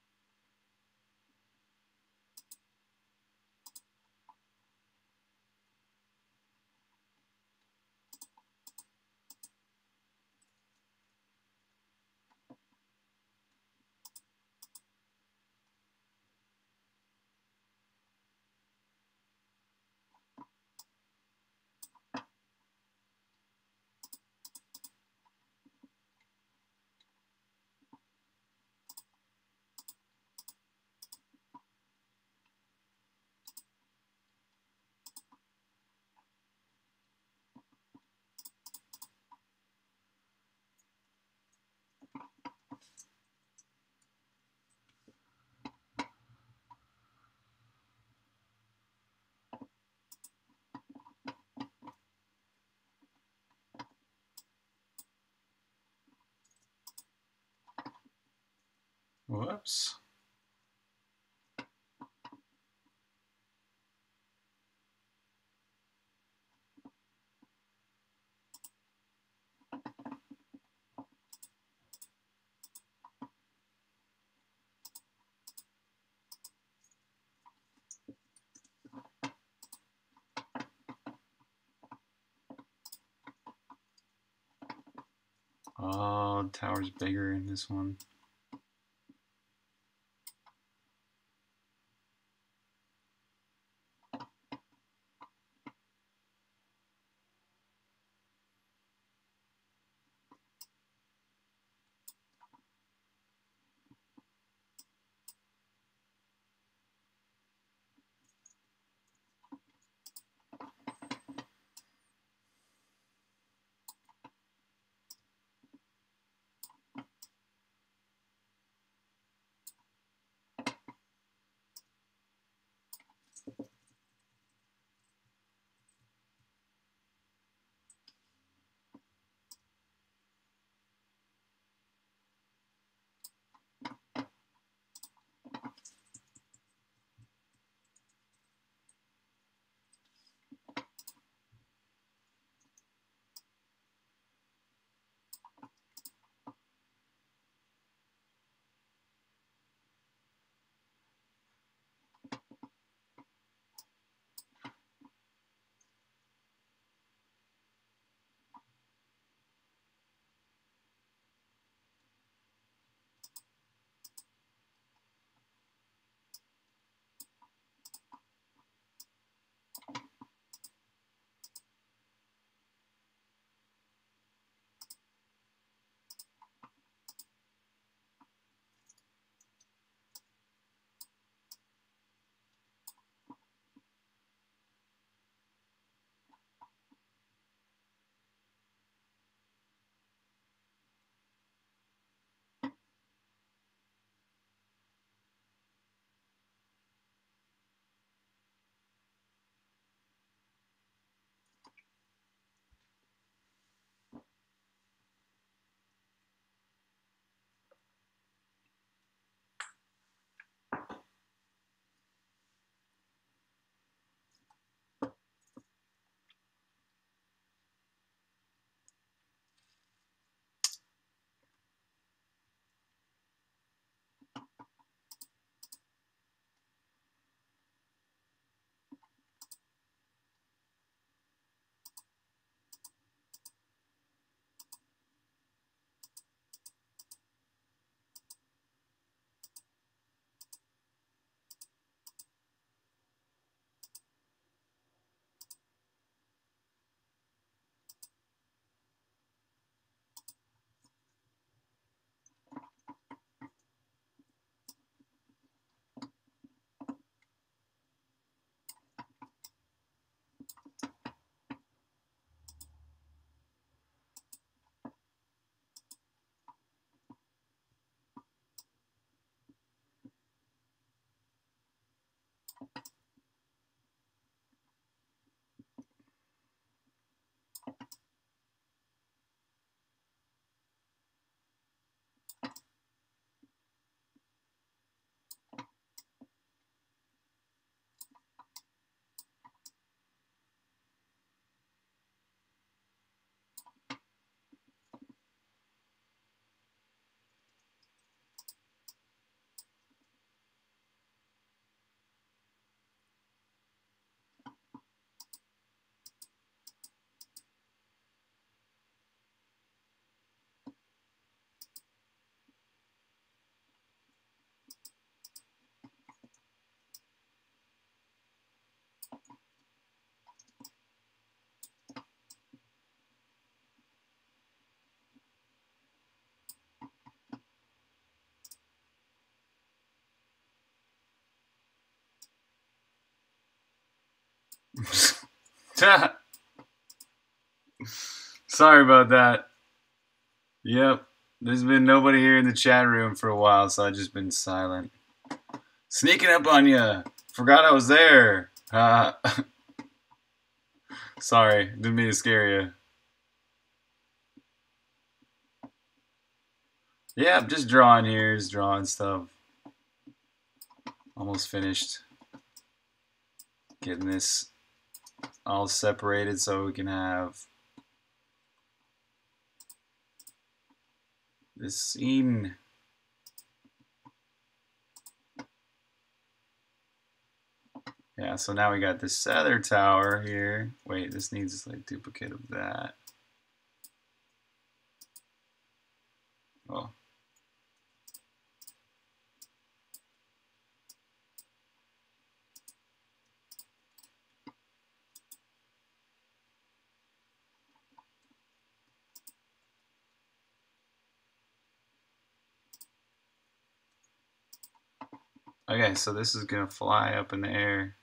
Whoops. Oh, the tower's bigger in this one. Sorry about that. Yep. There's been nobody here in the chat room for a while, so I've just been silent. Sneaking up on you. Forgot I was there. Sorry. Didn't mean to scare you. Yeah, I'm just drawing here. Just drawing stuff. Almost finished. Getting this all separated so we can have this scene. Yeah, so now we got this other tower here. Wait, this needs like duplicate of that. Oh. Okay, so this is gonna fly up in the air.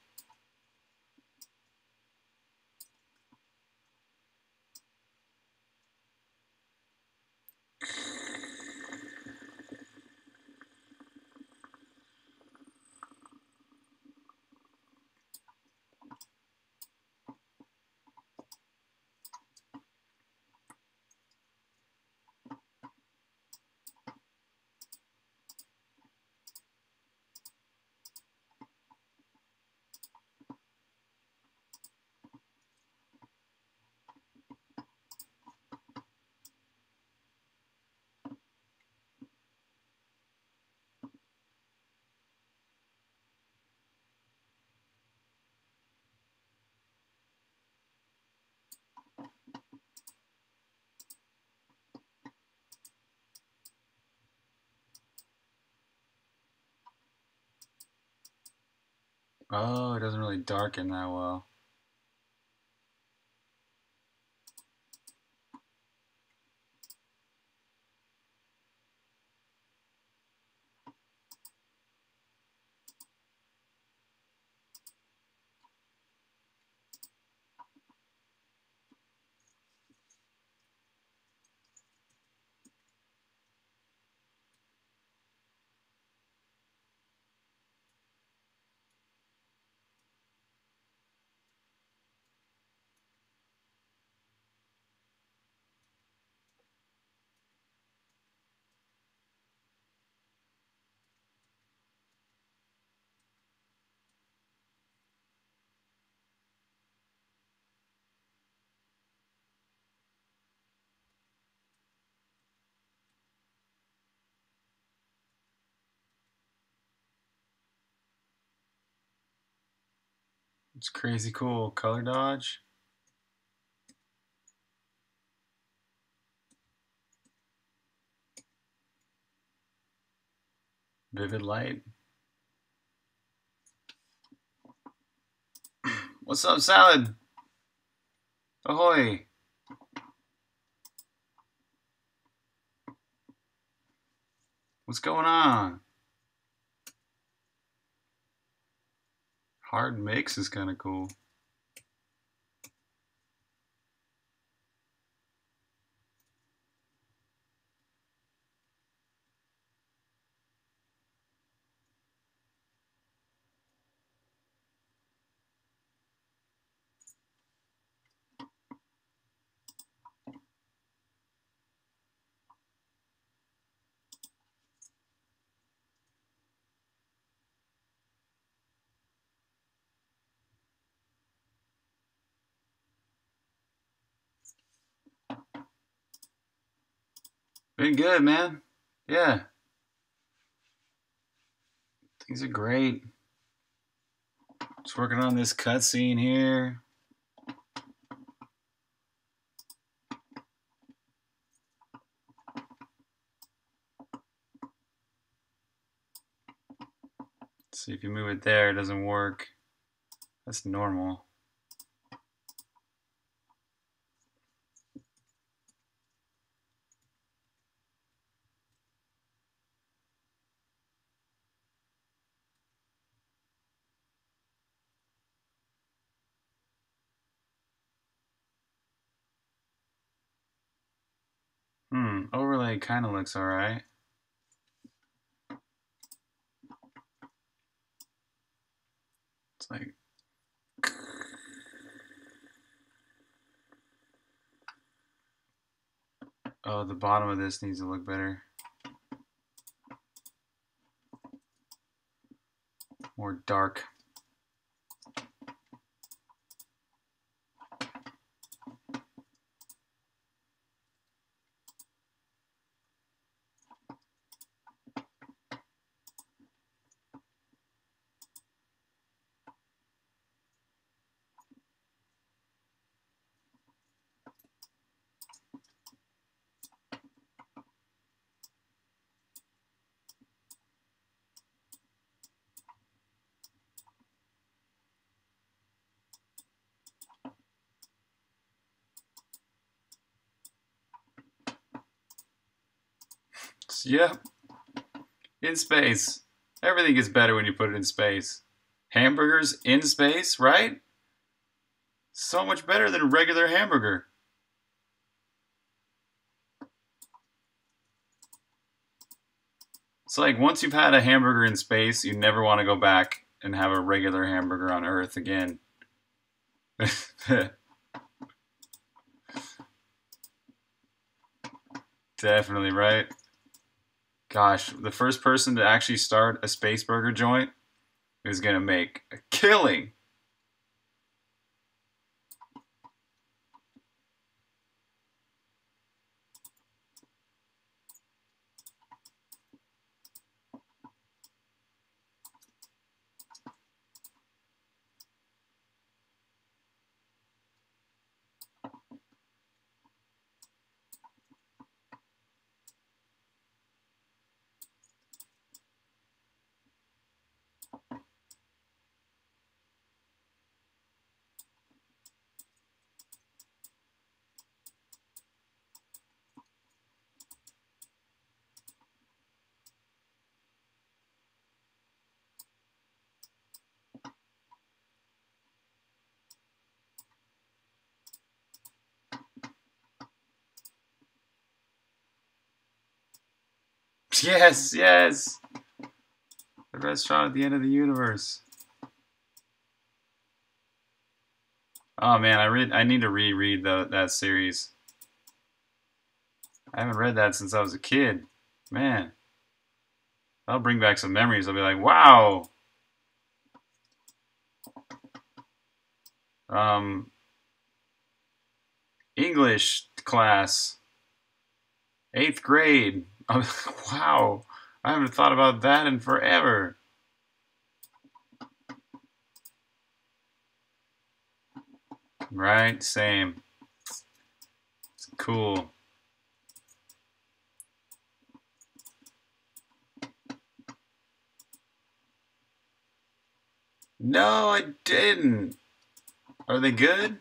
Oh, it doesn't really darken that well. It's crazy cool. Color dodge. Vivid light. What's up, salad? Ahoy! What's going on? Hard mix is kind of cool. Been good, man. Yeah. Things are great. Just working on this cutscene here. See if you move it there, it doesn't work. That's normal. Belly kind of looks alright. It's like... Oh, the bottom of this needs to look better. More dark. Yep. In space. Everything gets better when you put it in space. Hamburgers in space, right? So much better than a regular hamburger. It's like once you've had a hamburger in space, you never want to go back and have a regular hamburger on Earth again. Definitely, right? Gosh, the first person to actually start a space burger joint is going to make a killing. Yes, yes. The restaurant at the end of the universe. Oh man, I need to reread that series. I haven't read that since I was a kid. Man, that'll bring back some memories. I'll be like, wow. English class, 8th grade. I'm like, wow, I haven't thought about that in forever. Right, same. It's cool. No, I didn't. Are they good?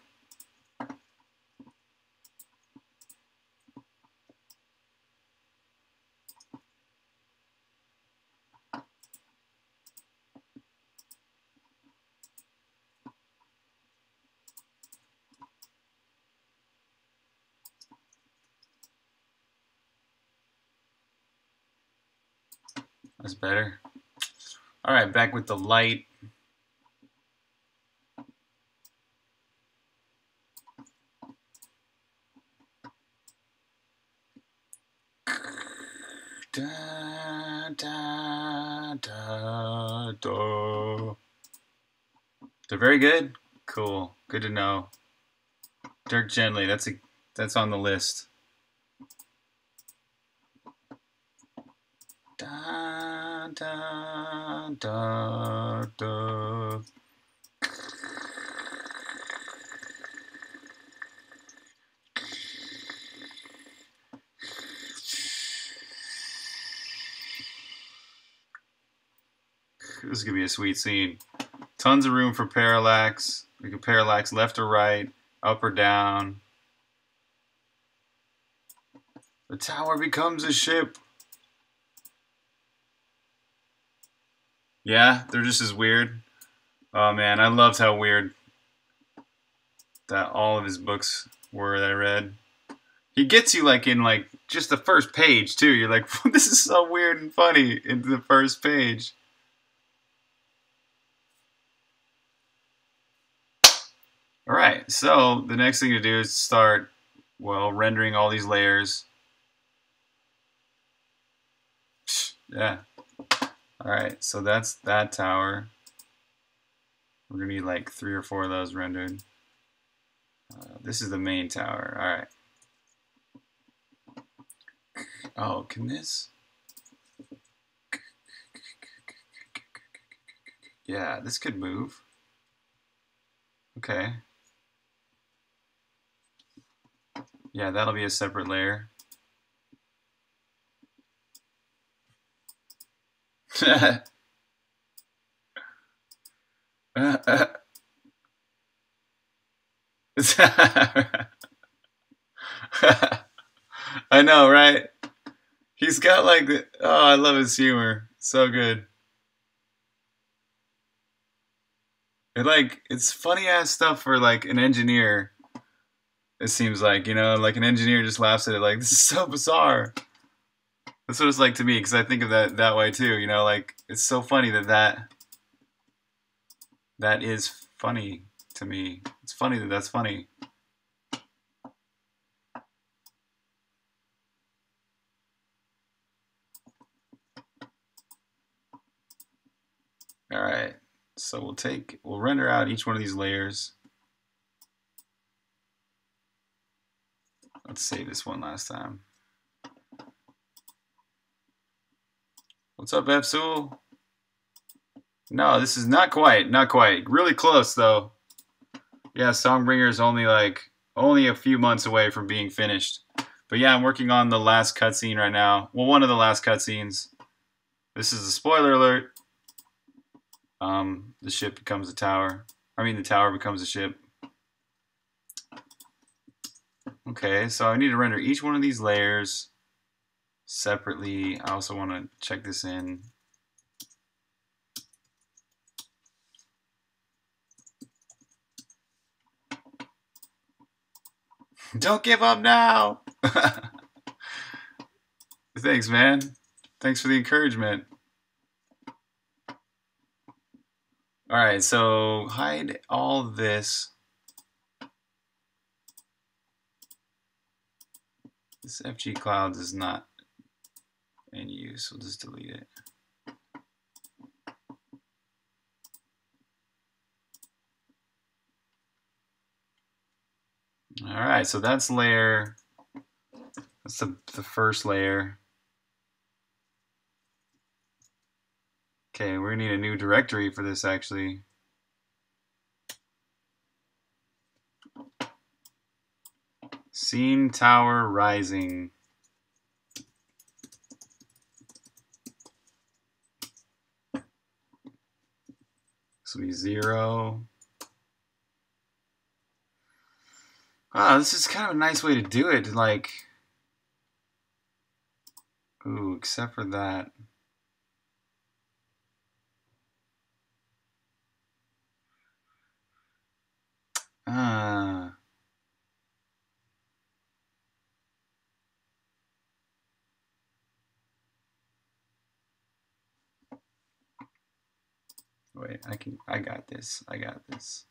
That's better. All right, back with the light. Da, da, da, da. They're very good. Cool. Good to know. Dirk Gently. That's on the list. Da, da, da, da. This is going to be a sweet scene. Tons of room for parallax. We can parallax left or right, up or down. The tower becomes a ship. Yeah, they're just as weird. Oh man, I loved how weird that all of his books were that I read. He gets you like in like just the first page too. You're like, this is so weird and funny in the first page. All right, so the next thing to do is start, well, rendering all these layers. Yeah. All right, so that's that tower. We're gonna need like 3 or 4 of those rendered. This is the main tower. All right. Oh, can this? Yeah, this could move. Okay. Yeah, that'll be a separate layer. I know, right? He's got like the, oh, I love his humor. So good. It's funny ass stuff for like an engineer. It seems like, you know, like an engineer just laughs at it like, this is so bizarre. That's what it's like to me, because I think of that way too, you know, like it's so funny that is funny to me. It's funny that that's funny. All right, so we'll render out each one of these layers. Let's save this one last time. What's up, Epsul? No, this is not quite. Really close though. Yeah, Songbringer is only a few months away from being finished. But yeah, I'm working on the last cutscene right now. Well, one of the last cutscenes. This is a spoiler alert. The ship becomes a tower. I mean, the tower becomes a ship. Okay, so I need to render each one of these layers separately. I also want to check this in. Don't give up now! Thanks, man. Thanks for the encouragement. Alright, so hide all this. This FG Clouds is not in use. We'll just delete it. Alright, so that's the first layer. Okay, we're gonna need a new directory for this actually. Scene Tower Rising. This will be 0. Ah, this is kind of a nice way to do it. Like, ooh, except for that. Ah. Wait, I got this. I got this.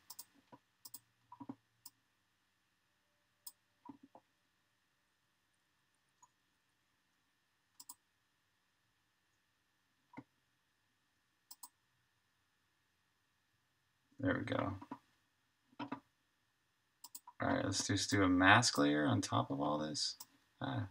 There we go. Alright, let's just do a mask layer on top of all this. Ah.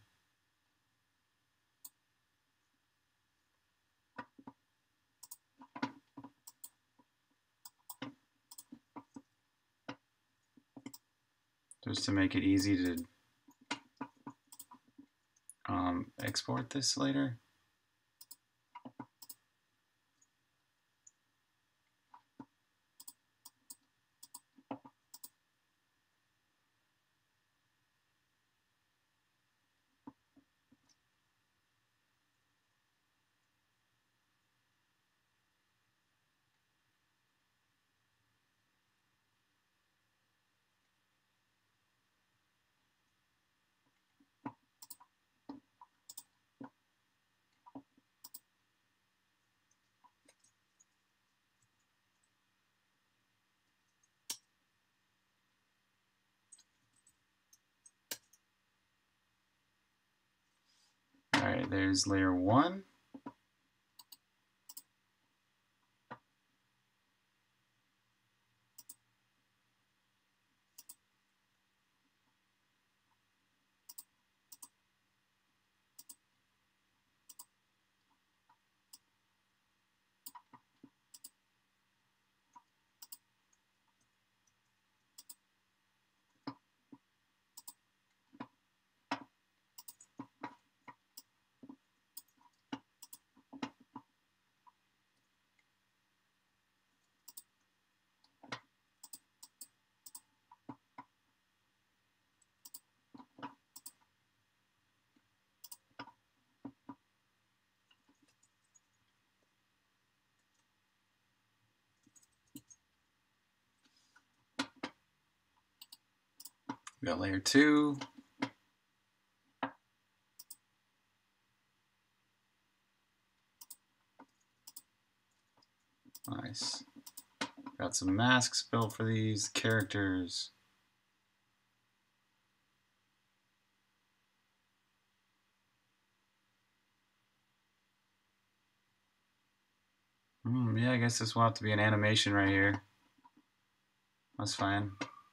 Just to make it easy to export this later. there's layer 1. We got layer 2. Nice. Got some masks built for these characters. Yeah, I guess this will have to be an animation right here. That's fine.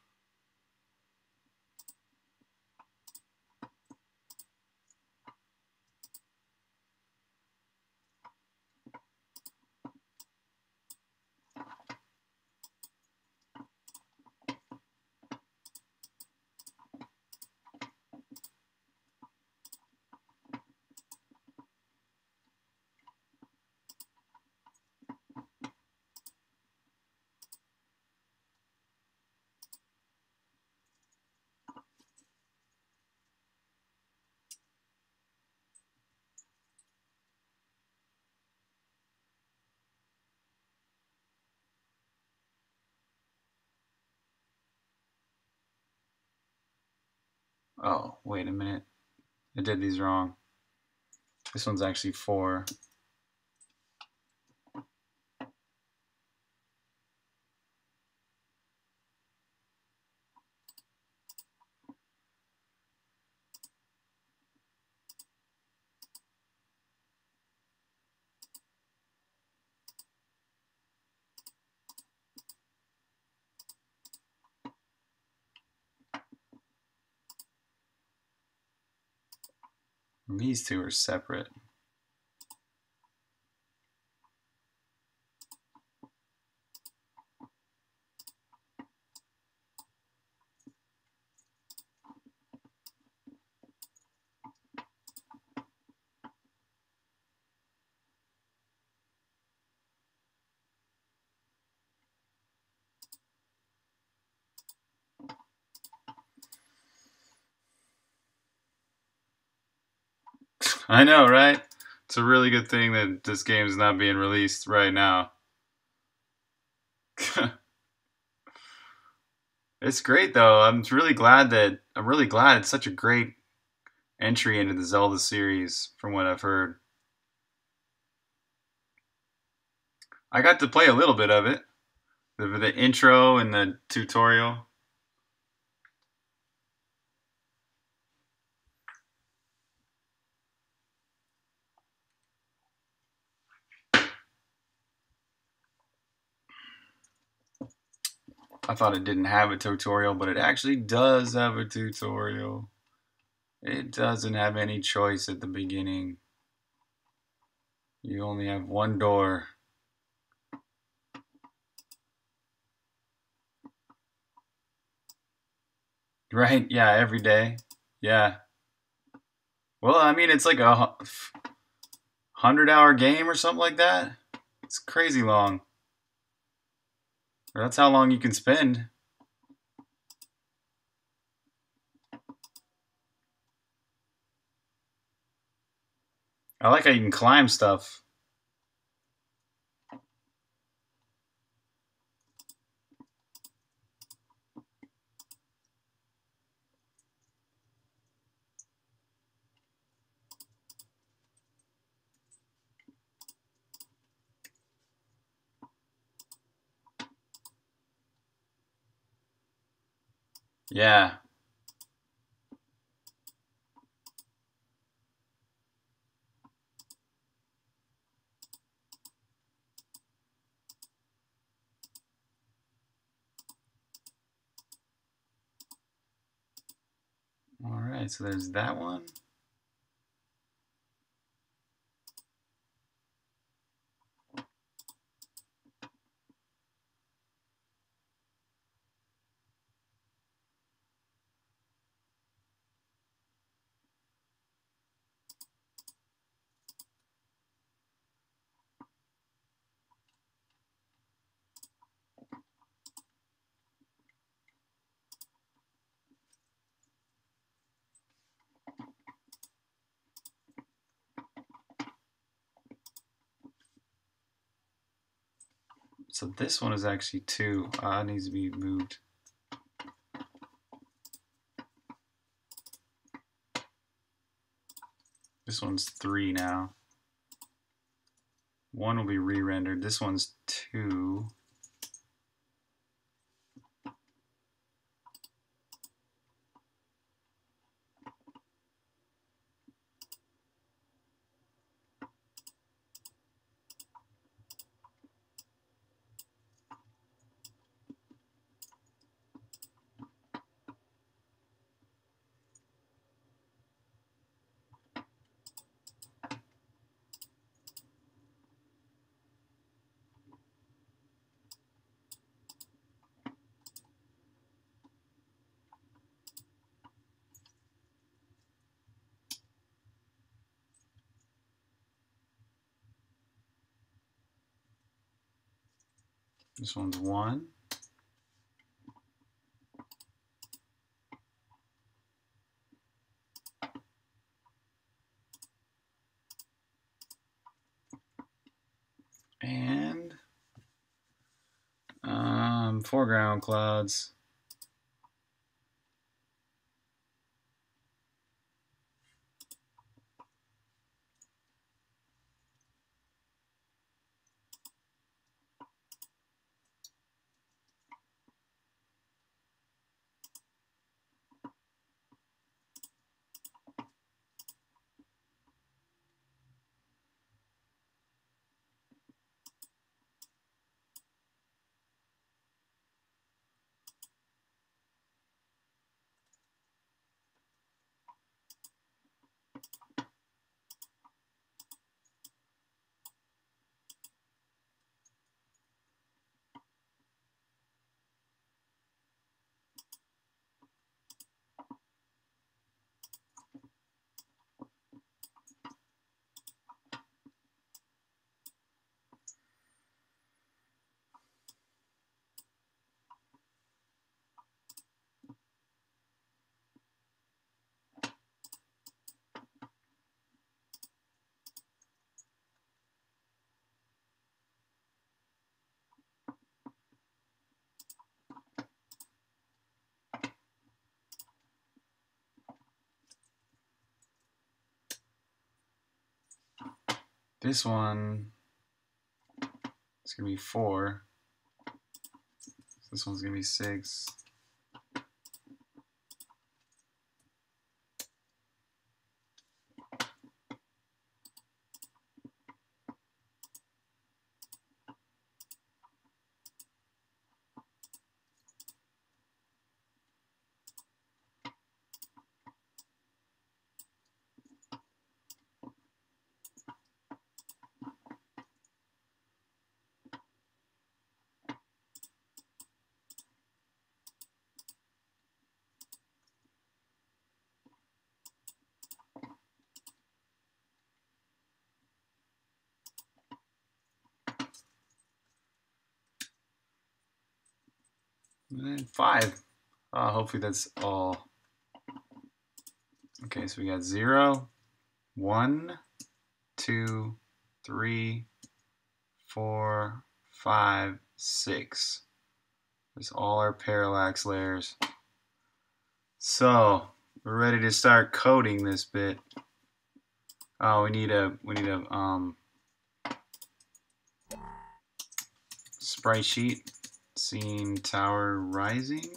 Oh, wait a minute. I did these wrong. This one's actually 4. And these two are separate. I know, right? It's a really good thing that this game is not being released right now. It's great though. I'm really glad it's such a great entry into the Zelda series from what I've heard. I got to play a little bit of it. The intro and the tutorial. I thought it didn't have a tutorial, but it actually does have a tutorial. It doesn't have any choice at the beginning. You only have one door. Right? Yeah, every day. Yeah. Well, I mean, it's like a 100-hour game or something like that. It's crazy long. Or that's how long you can spend. I like how you can climb stuff. Yeah. Alright, so there's that one. So this one is actually 2. It needs to be moved. This one's 3 now. 1 will be re-rendered. This one's 2. This one's 1. And foreground clouds. This one is going to be 4. This one's going to be 6. And 5. Hopefully that's all. Okay, so we got 0, 1, 2, 3, 4, 5, 6. There's all our parallax layers. So we're ready to start coding this bit. Oh, we need a sprite sheet. Scene tower rising.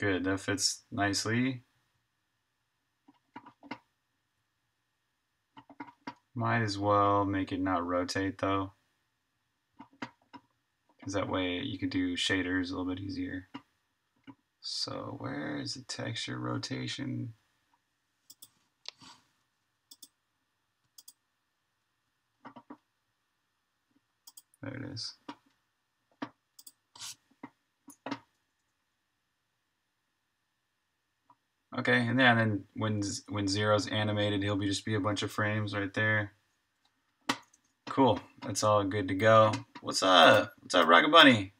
Good, that fits nicely. Might as well make it not rotate though, because that way you can do shaders a little bit easier. So where is the texture rotation? There it is. Okay, and then when Zero's animated, he'll just be a bunch of frames right there. Cool. That's all good to go. What's up? What's up, Rocket Bunny?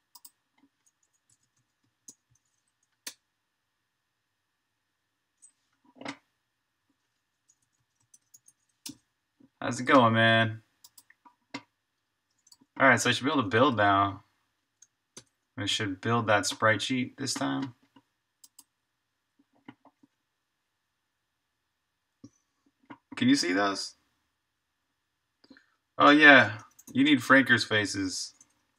How's it going, man? Alright, so I should be able to build now. I should build that sprite sheet this time. Can you see those? Oh yeah, you need Franker's faces.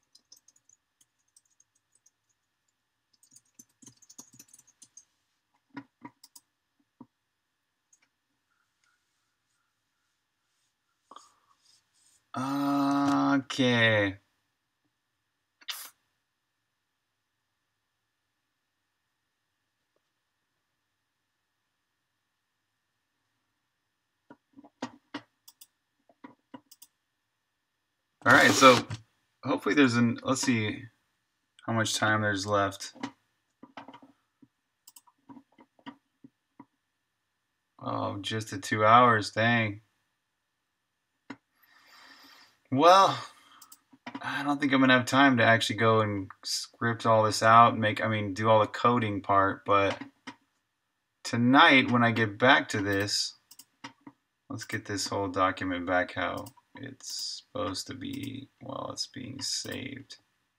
Okay. Alright, so hopefully there's let's see how much time there's left. Oh, just at 2 hours, dang. Well, I don't think I'm gonna have time to actually go and script all this out and do all the coding part, but tonight when I get back to this, let's get this whole document back how it's supposed to be while it's being saved.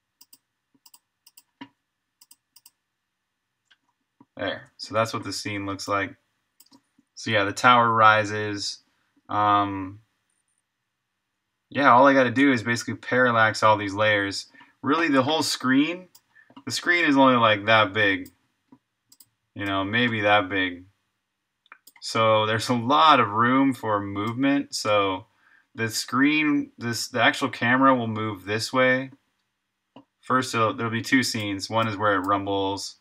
There, so that's what the scene looks like. So yeah, the tower rises. Yeah, all I got to do is basically parallax all these layers. Really, the whole screen, the screen is only like that big. You know, maybe that big. So there's a lot of room for movement. So the screen, the actual camera will move this way. First, there'll be two scenes. One is where it rumbles.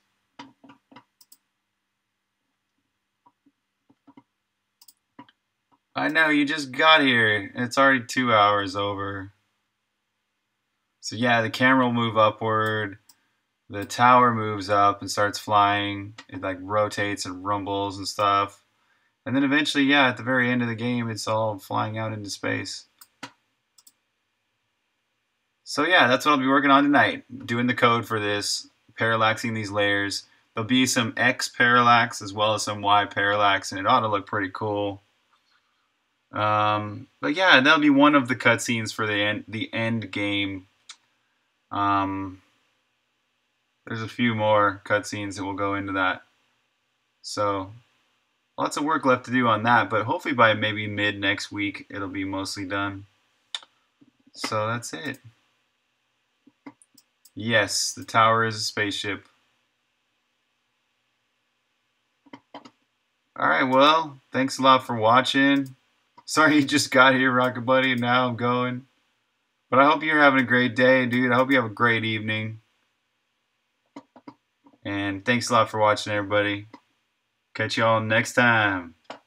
I know, you just got here. It's already 2 hours over. So yeah, the camera will move upward. The tower moves up and starts flying. It like rotates and rumbles and stuff. And then eventually, yeah, at the very end of the game, it's all flying out into space. So yeah, that's what I'll be working on tonight. Doing the code for this, parallaxing these layers. There'll be some X parallax as well as some Y parallax, and it ought to look pretty cool. But yeah, that'll be one of the cutscenes for the end game. There's a few more cutscenes that will go into that. So lots of work left to do on that, but hopefully by maybe mid next week it'll be mostly done. So that's it. Yes, the tower is a spaceship. Alright, well, thanks a lot for watching. Sorry you just got here, Rocket Buddy, and now I'm going. But I hope you're having a great day, dude. I hope you have a great evening. And thanks a lot for watching, everybody. Catch y'all next time.